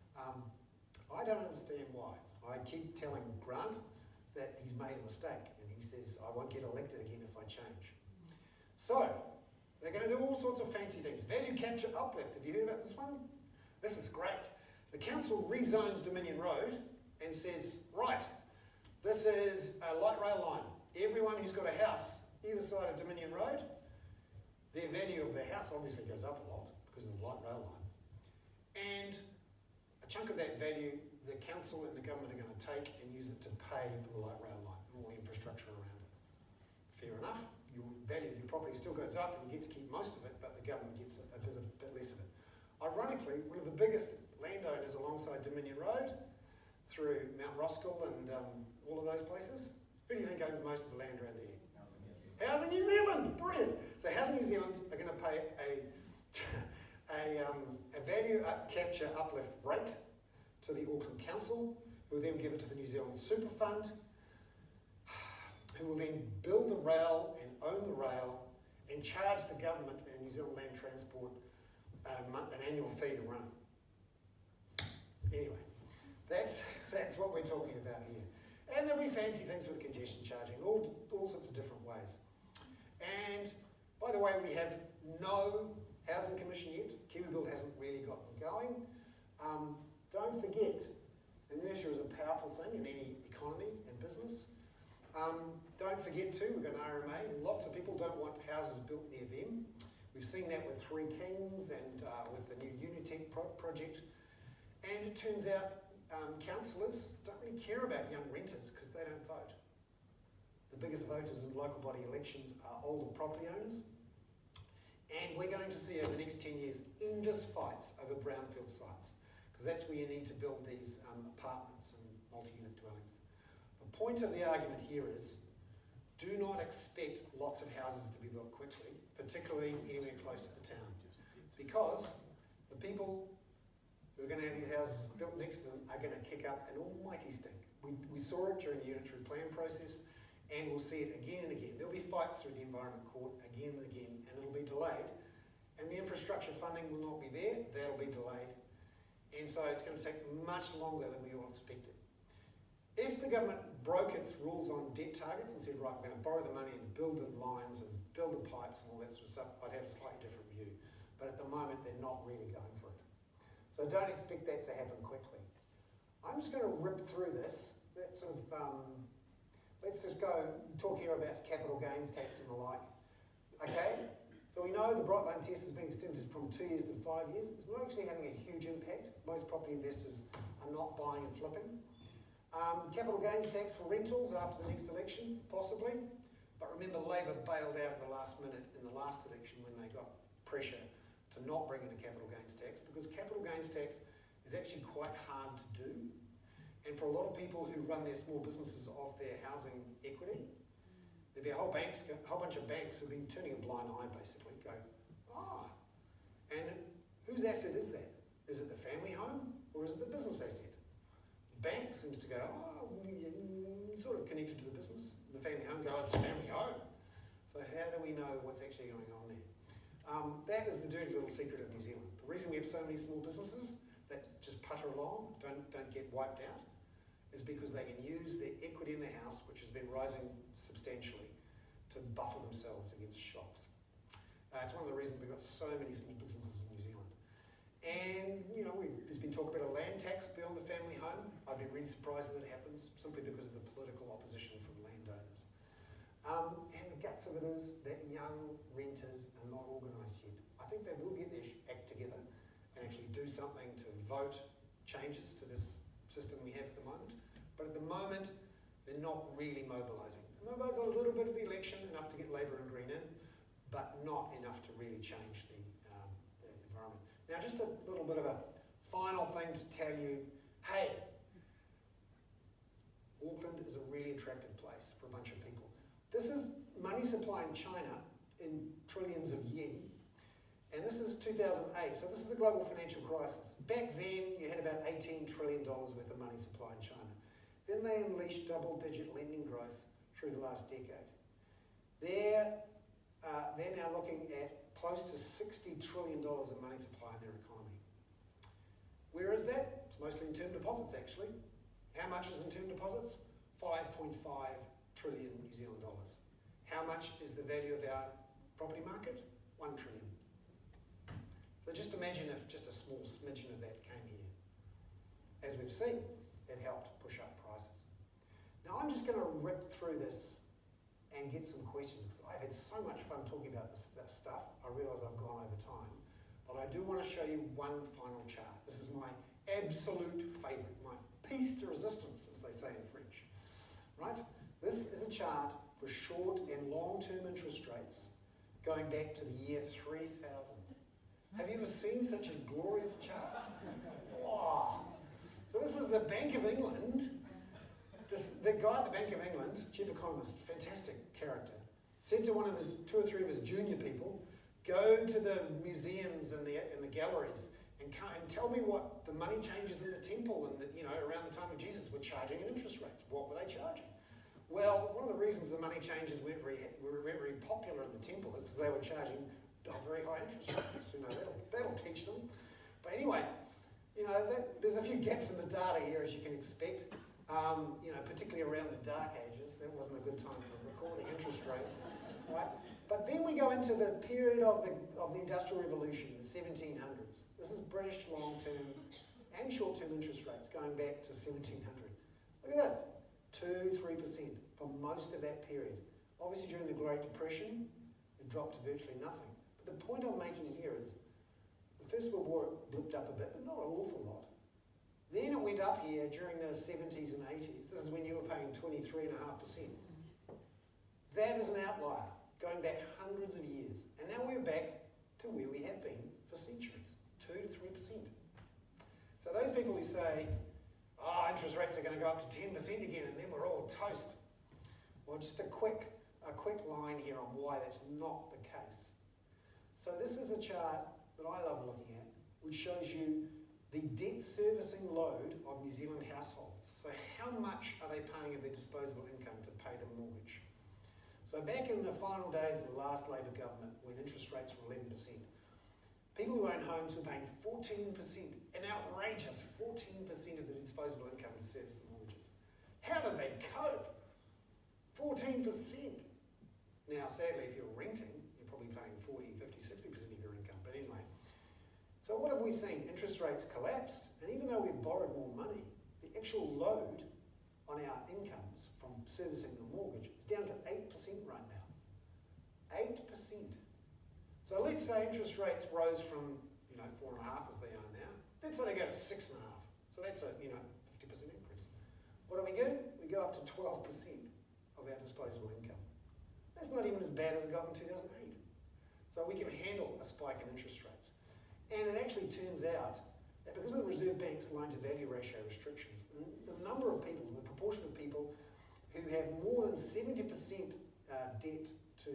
I don't understand why. I keep telling Grant that he's made a mistake, and he says, I won't get elected again if I change. So, they're going to do all sorts of fancy things. Value capture uplift. Have you heard about this one? This is great. The council rezones Dominion Road and says, right, this is a light rail line. Everyone who's got a house either side of Dominion Road, their value of their house obviously goes up a lot because of the light rail line. And a chunk of that value, the council and the government are going to take and use it to pay for the light rail line and all the infrastructure around it. Fair enough. Your value of your property still goes up and you get to keep most of it, but the government gets a bit less of it. Ironically, one of the biggest landowners alongside Dominion Road, through Mount Roskill and all of those places, who do you think owns most of the land around there? Housing New Zealand, brilliant. So Housing New Zealand are going to pay a value capture uplift rate to the Auckland Council, who will then give it to the New Zealand Super Fund, who will then build the rail and own the rail and charge the government and New Zealand Land Transport an annual fee to run it. Anyway, that's what we're talking about here. And there'll be fancy things with congestion charging, all sorts of different ways. And by the way, we have no housing commission yet. KiwiBuild hasn't really gotten going. Don't forget, inertia is a powerful thing in any economy and business. Don't forget too, we've got an RMA. Lots of people don't want houses built near them. We've seen that with Three Kings and with the new Unitech project. And it turns out councillors don't really care about young renters because they don't vote. The biggest voters in local body elections are older property owners. And we're going to see over the next 10 years endless fights over brownfield sites, because that's where you need to build these apartments and multi-unit dwellings. The point of the argument here is, do not expect lots of houses to be built quickly, particularly anywhere close to the town, because the people who are going to have these houses built next to them are going to kick up an almighty stink. We saw it during the unitary plan process, and we'll see it again and again. There'll be fights through the Environment Court again and again, and it'll be delayed. And the infrastructure funding will not be there, that'll be delayed. And so it's going to take much longer than we all expected. If the government broke its rules on debt targets and said, right, we're going to borrow the money and build the lines and build the pipes and all that sort of stuff, I'd have a slightly different view. But at the moment, they're not really going for it. So don't expect that to happen quickly. I'm just going to rip through this. That sort of, let's just go talk here about capital gains tax and the like. Okay, so we know the Brightline test has been extended from 2 years to 5 years. It's not actually having a huge impact. Most property investors are not buying and flipping. Capital gains tax for rentals after the next election, possibly. But remember, Labor bailed out at the last minute in the last election when they got pressure to not bring in a capital gains tax, because capital gains tax is actually quite hard to do. And for a lot of people who run their small businesses off their housing equity, there'd be a whole bunch of banks who've been turning a blind eye, basically, going, and whose asset is that? Is it the family home or is it the business asset? The bank seems to go, sort of connected to the business. The family home goes, it's a family home. So how do we know what's actually going on there? That is the dirty little secret of New Zealand. The reason we have so many small businesses that just putter along, don't get wiped out, is because they can use their equity in their house, which has been rising substantially, to buffer themselves against shocks. It's one of the reasons we've got so many small businesses in New Zealand. And, there's been talk about a land tax beyond the family home. I'd be really surprised that it happens, simply because of the political opposition from landowners. And the guts of it is that young renters are not organised yet. I think they will get their act together and actually do something to vote changes to this system we have at the moment. But at the moment, they're not really mobilising. They mobilise a little bit of the election, enough to get Labor and Green in, but not enough to really change the environment. Now, just a little bit of a final thing to tell you, hey, Auckland is a really attractive place for a bunch of people. This is money supply in China in trillions of yen, and this is 2008, so this is the global financial crisis. Back then, you had about $18 trillion worth of money supply in China. Then they unleashed double-digit lending growth through the last decade. They're now looking at close to $60 trillion of money supply in their economy. Where is that? It's mostly in term deposits, actually. How much is in term deposits? 5.5 trillion New Zealand dollars. How much is the value of our property market? 1 trillion. So just imagine if just a small smidgen of that came here. As we've seen, it helped push up prices. Now I'm just going to rip through this and get some questions. I've had so much fun talking about this stuff. I realise I've gone over time, but I do want to show you one final chart. This is my absolute favourite, my piece de resistance, as they say in French. Right? This is a chart for short and long-term interest rates going back to the year 3000. Have you ever seen such a glorious chart? Wow. So this was the Bank of England. The guy at the Bank of England, chief economist, fantastic character, said to one of his, 2 or 3 of his junior people, go to the museums and the galleries and tell me what the money changers in the temple and around the time of Jesus were charging in interest rates. What were they charging? Well, one of the reasons the money changers weren't very popular in the temple is because they were charging very high interest rates. That'll teach them. But anyway, there's a few gaps in the data here, as you can expect. Particularly around the dark ages, that wasn't a good time for recording interest rates, right? But then we go into the period of the Industrial Revolution, the 1700s. This is British long-term and short-term interest rates going back to 1700. Look at this, 2-3% for most of that period. Obviously during the Great Depression, it dropped to virtually nothing. But the point I'm making here is, the First World War blipped up a bit, but not an awful lot. Then it went up here during the 70s and 80s. This is when you were paying 23.5%. That is an outlier, going back hundreds of years. And now we're back to where we have been for centuries, 2 to 3%. So those people who say, interest rates are going to go up to 10% again and then we're all toast. Well, just a quick line here on why that's not the case. So this is a chart that I love looking at, which shows you the debt servicing load of New Zealand households. So how much are they paying of their disposable income to pay the mortgage? So back in the final days of the last Labour government, when interest rates were 11%, people who own homes were paying 14%, an outrageous 14% of their disposable income to service the mortgages. How did they cope? 14%. Now, sadly, if you're renting, you're probably paying 40, 50, 60% of your income. But anyway, so what have we seen? Interest rates collapsed, and even though we've borrowed more money, the actual load on our incomes from servicing the mortgage is down to 8% right now. 8%. So let's say interest rates rose from 4.5 as they are now. Let's say they go to 6.5. So that's a 50% increase. What do? We go up to 12% of our disposable income. That's not even as bad as it got in 2008. So we can handle a spike in interest rates. And it actually turns out that because of the Reserve Bank's loan-to-value ratio restrictions, the number of people, the proportion of people who have more than 70% debt to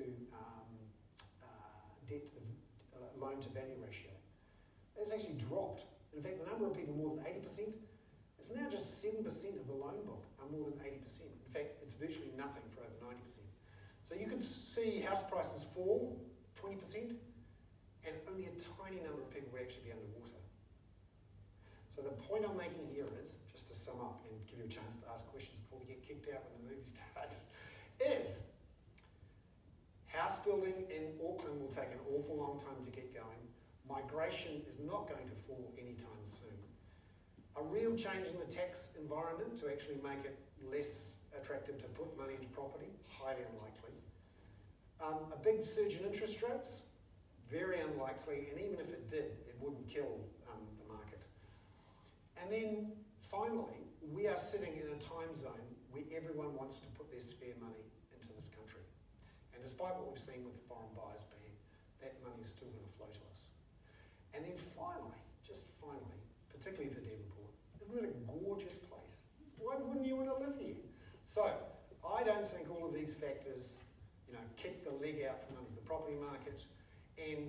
loan-to-value ratio, it's actually dropped. In fact, the number of people more than 80%, it's now just 7% of the loan book are more than 80%. In fact, it's virtually nothing for over 90%. So you could see house prices fall 20%, and only a tiny number of people would actually be underwater. So the point I'm making here is, just to sum up and give you a chance to ask questions before we get kicked out when the movie starts, is house building in Auckland will take an awful long time to get going. Migration is not going to fall anytime soon. A real change in the tax environment to actually make it less attractive to put money into property, highly unlikely. A big surge in interest rates, very unlikely, and even if it did, it wouldn't kill the market. And then finally, we are sitting in a time zone where everyone wants to put their spare money into this country. And despite what we've seen with the foreign buyers ban, that money is still going to flow to us. And then finally, just finally, particularly for Devonport, isn't it a gorgeous place? Why wouldn't you want to live here? So, I don't think all of these factors, kick the leg out from under the property market, and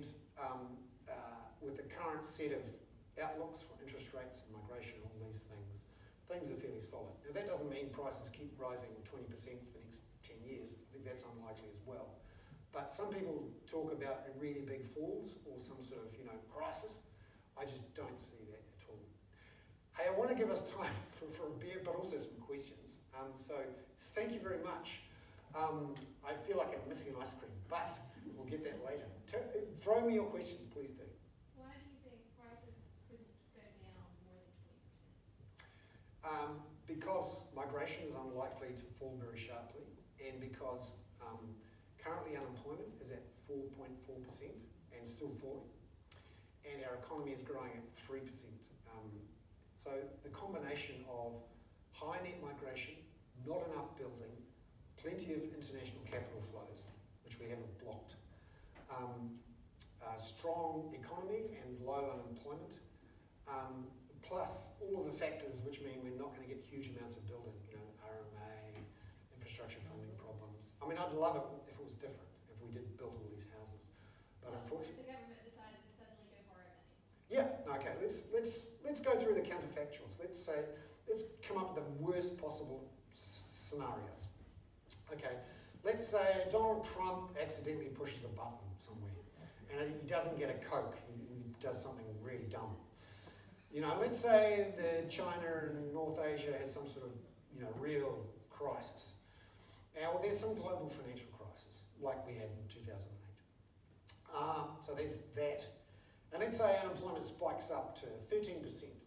with the current set of outlooks for interest rates and migration, all these things are fairly solid. Now that doesn't mean prices keep rising 20% for the next 10 years. I think that's unlikely as well. But some people talk about really big falls or some sort of crisis. I just don't see that at all. Hey, I want to give us time for a beer, but also some questions. So thank you very much. I feel like I'm missing an ice cream, but we'll get that later. Throw me your questions, please do. Why do you think prices couldn't go down more than 20%? Because migration is unlikely to fall very sharply, and because currently unemployment is at 4.4% and still falling, and our economy is growing at 3%. So the combination of high net migration, not enough building, plenty of international capital flows, which we haven't blocked, a strong economy and low unemployment, plus all of the factors which mean we're not going to get huge amounts of building, RMA, infrastructure funding problems. I mean, I'd love it if it was different, if we did build all these houses, but unfortunately. The government decided to suddenly go borrow money. Yeah, okay, let's go through the counterfactuals. Let's come up with the worst possible scenarios. Okay, let's say Donald Trump accidentally pushes a button somewhere and he doesn't get a Coke, he does something really dumb. You know, let's say that China and North Asia has some sort of, real crisis. Well, there's some global financial crisis, like we had in 2008. So there's that. And let's say unemployment spikes up to 13%.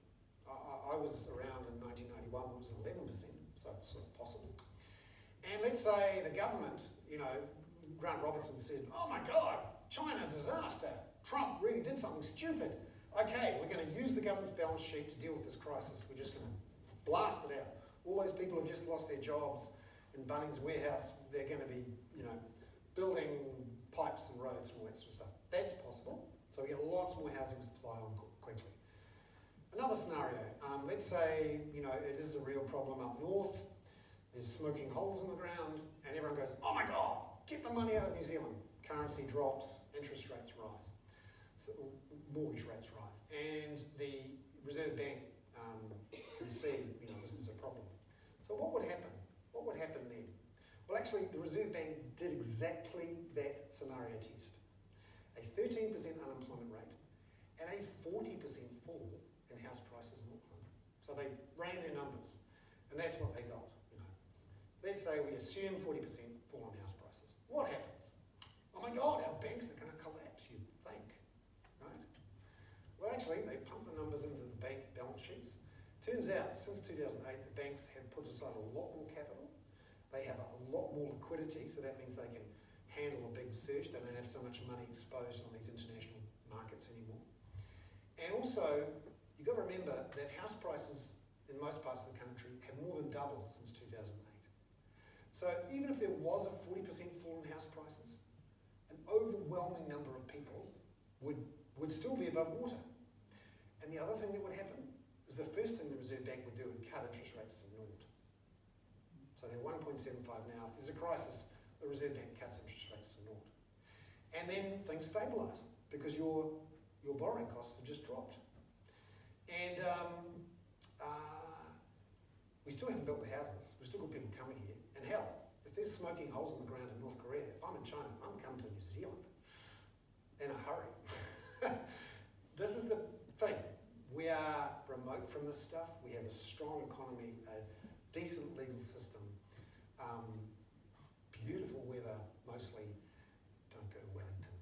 I was around in 1991, it was 11%, so it's sort of possible. And let's say the government, Grant Robertson said, oh my God, China, disaster. Trump really did something stupid. Okay, we're going to use the government's balance sheet to deal with this crisis. We're just going to blast it out. All those people have just lost their jobs in Bunnings Warehouse. They're going to be, building pipes and roads and all that sort of stuff. That's possible. So we get lots more housing supply on quickly. Another scenario, let's say, it is a real problem up north. There's smoking holes in the ground, and everyone goes, oh my God, get the money out of New Zealand. Currency drops, interest rates rise, so mortgage rates rise, and the Reserve Bank can see, this is a problem. So what would happen? What would happen then? Well, actually, the Reserve Bank did exactly that scenario test. A 13% unemployment rate and a 40% fall in house prices in Auckland. So they ran their numbers, and that's what they got. Let's say we assume 40% fall in house prices. What happens? Oh my God, our banks are going to collapse, you'd think, right? Well, actually, they pump the numbers into the bank balance sheets. Turns out, since 2008, the banks have put aside a lot more capital. They have a lot more liquidity, so that means they can handle a big surge. They don't have so much money exposed on these international markets anymore. And also, you've got to remember that house prices in most parts of the country have more than doubled since 2008. So even if there was a 40% fall in house prices, an overwhelming number of people would still be above water. And the other thing that would happen is the first thing the Reserve Bank would do would cut interest rates to naught. So they're 1.75 now. If there's a crisis, the Reserve Bank cuts interest rates to naught. And then things stabilise because your borrowing costs have just dropped. And we still haven't built the houses. We've still got people coming here. And hell, if there's smoking holes in the ground in North Korea, if I'm in China, I'm coming to New Zealand in a hurry. This is the thing. We are remote from this stuff. We have a strong economy, a decent legal system, beautiful weather, mostly. Don't go to Wellington.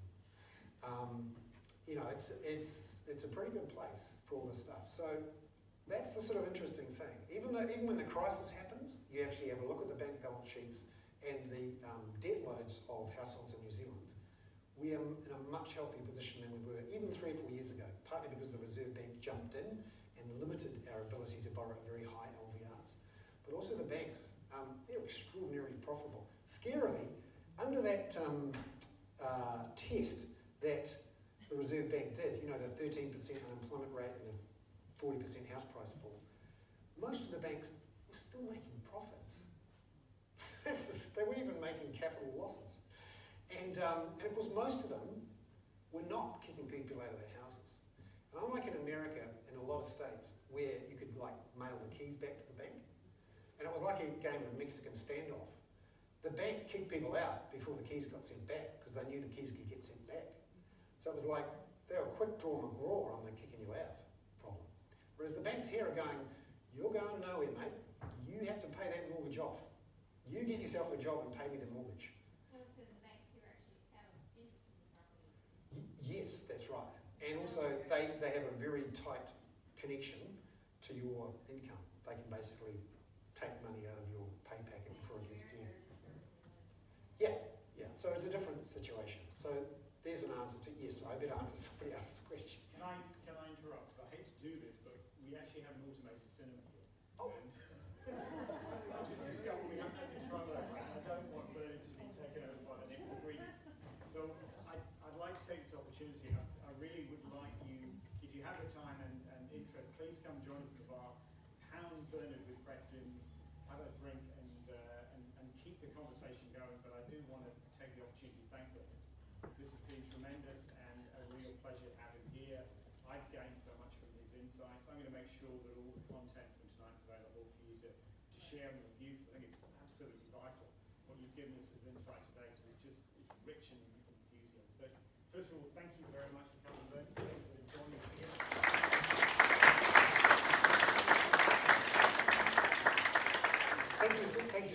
It's a pretty good place for all this stuff. So that's the sort of interesting thing. Even when the crisis happens, you actually have a look at the bank balance sheets and the debt loads of households in New Zealand. We are in a much healthier position than we were even 3 or 4 years ago, partly because the Reserve Bank jumped in and limited our ability to borrow at very high LVRs. But also the banks, they're extraordinarily profitable. Scarily, under that test that the Reserve Bank did, the 13% unemployment rate and the 40% house price fall, most of the banks were still making profits. They weren't even making capital losses. And of course, most of them were not kicking people out of their houses. And unlike in America, in a lot of states, where you could mail the keys back to the bank, and it was like a game of Mexican standoff, the bank kicked people out before the keys got sent back because they knew the keys could get sent back. So it was like they were quick draw McGraw on the kicking you out problem. Whereas the banks here are going, you're going nowhere, mate. You have to pay that mortgage off. You get yourself a job and pay me the mortgage. Well, it's because the banks here actually have interest in the property. Yes, that's right. And also they have a very tight connection to your income. They can basically take money out of your pay packet for against you. Yeah. So it's a different situation. So there's an answer to yes. I better answer somebody else's question. Can I interrupt? Because I hate to do this, but we actually have an automated cinema here. Oh. And I just discovered we have no control over it. I don't want Bernard to be taken over by the next breed. So I'd like to take this opportunity. I really would like you, if you have the time and interest, please come join us at the bar. Pound Bernard with questions, have a drink, and keep the conversation going. But I do want to take the opportunity to thank them. This has been tremendous and a real pleasure having here. I've gained so much from these insights. I'm going to make sure that all the content from tonight is available for you to share and review. I think it's absolutely vital what you've given us as insight today, because it's rich and confusing. But first of all, thank you very much for coming, Bernard. Thanks for joining us here.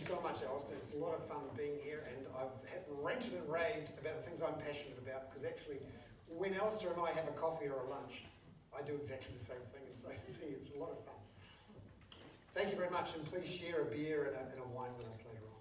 so much, Alistair. It's a lot of fun being here, and I've ranted and raved about the things I'm passionate about, because actually, when Alistair and I have a coffee or a lunch, I do exactly the same thing, and so see, it's a lot of fun. Thank you very much, and please share a beer and a wine with us later on.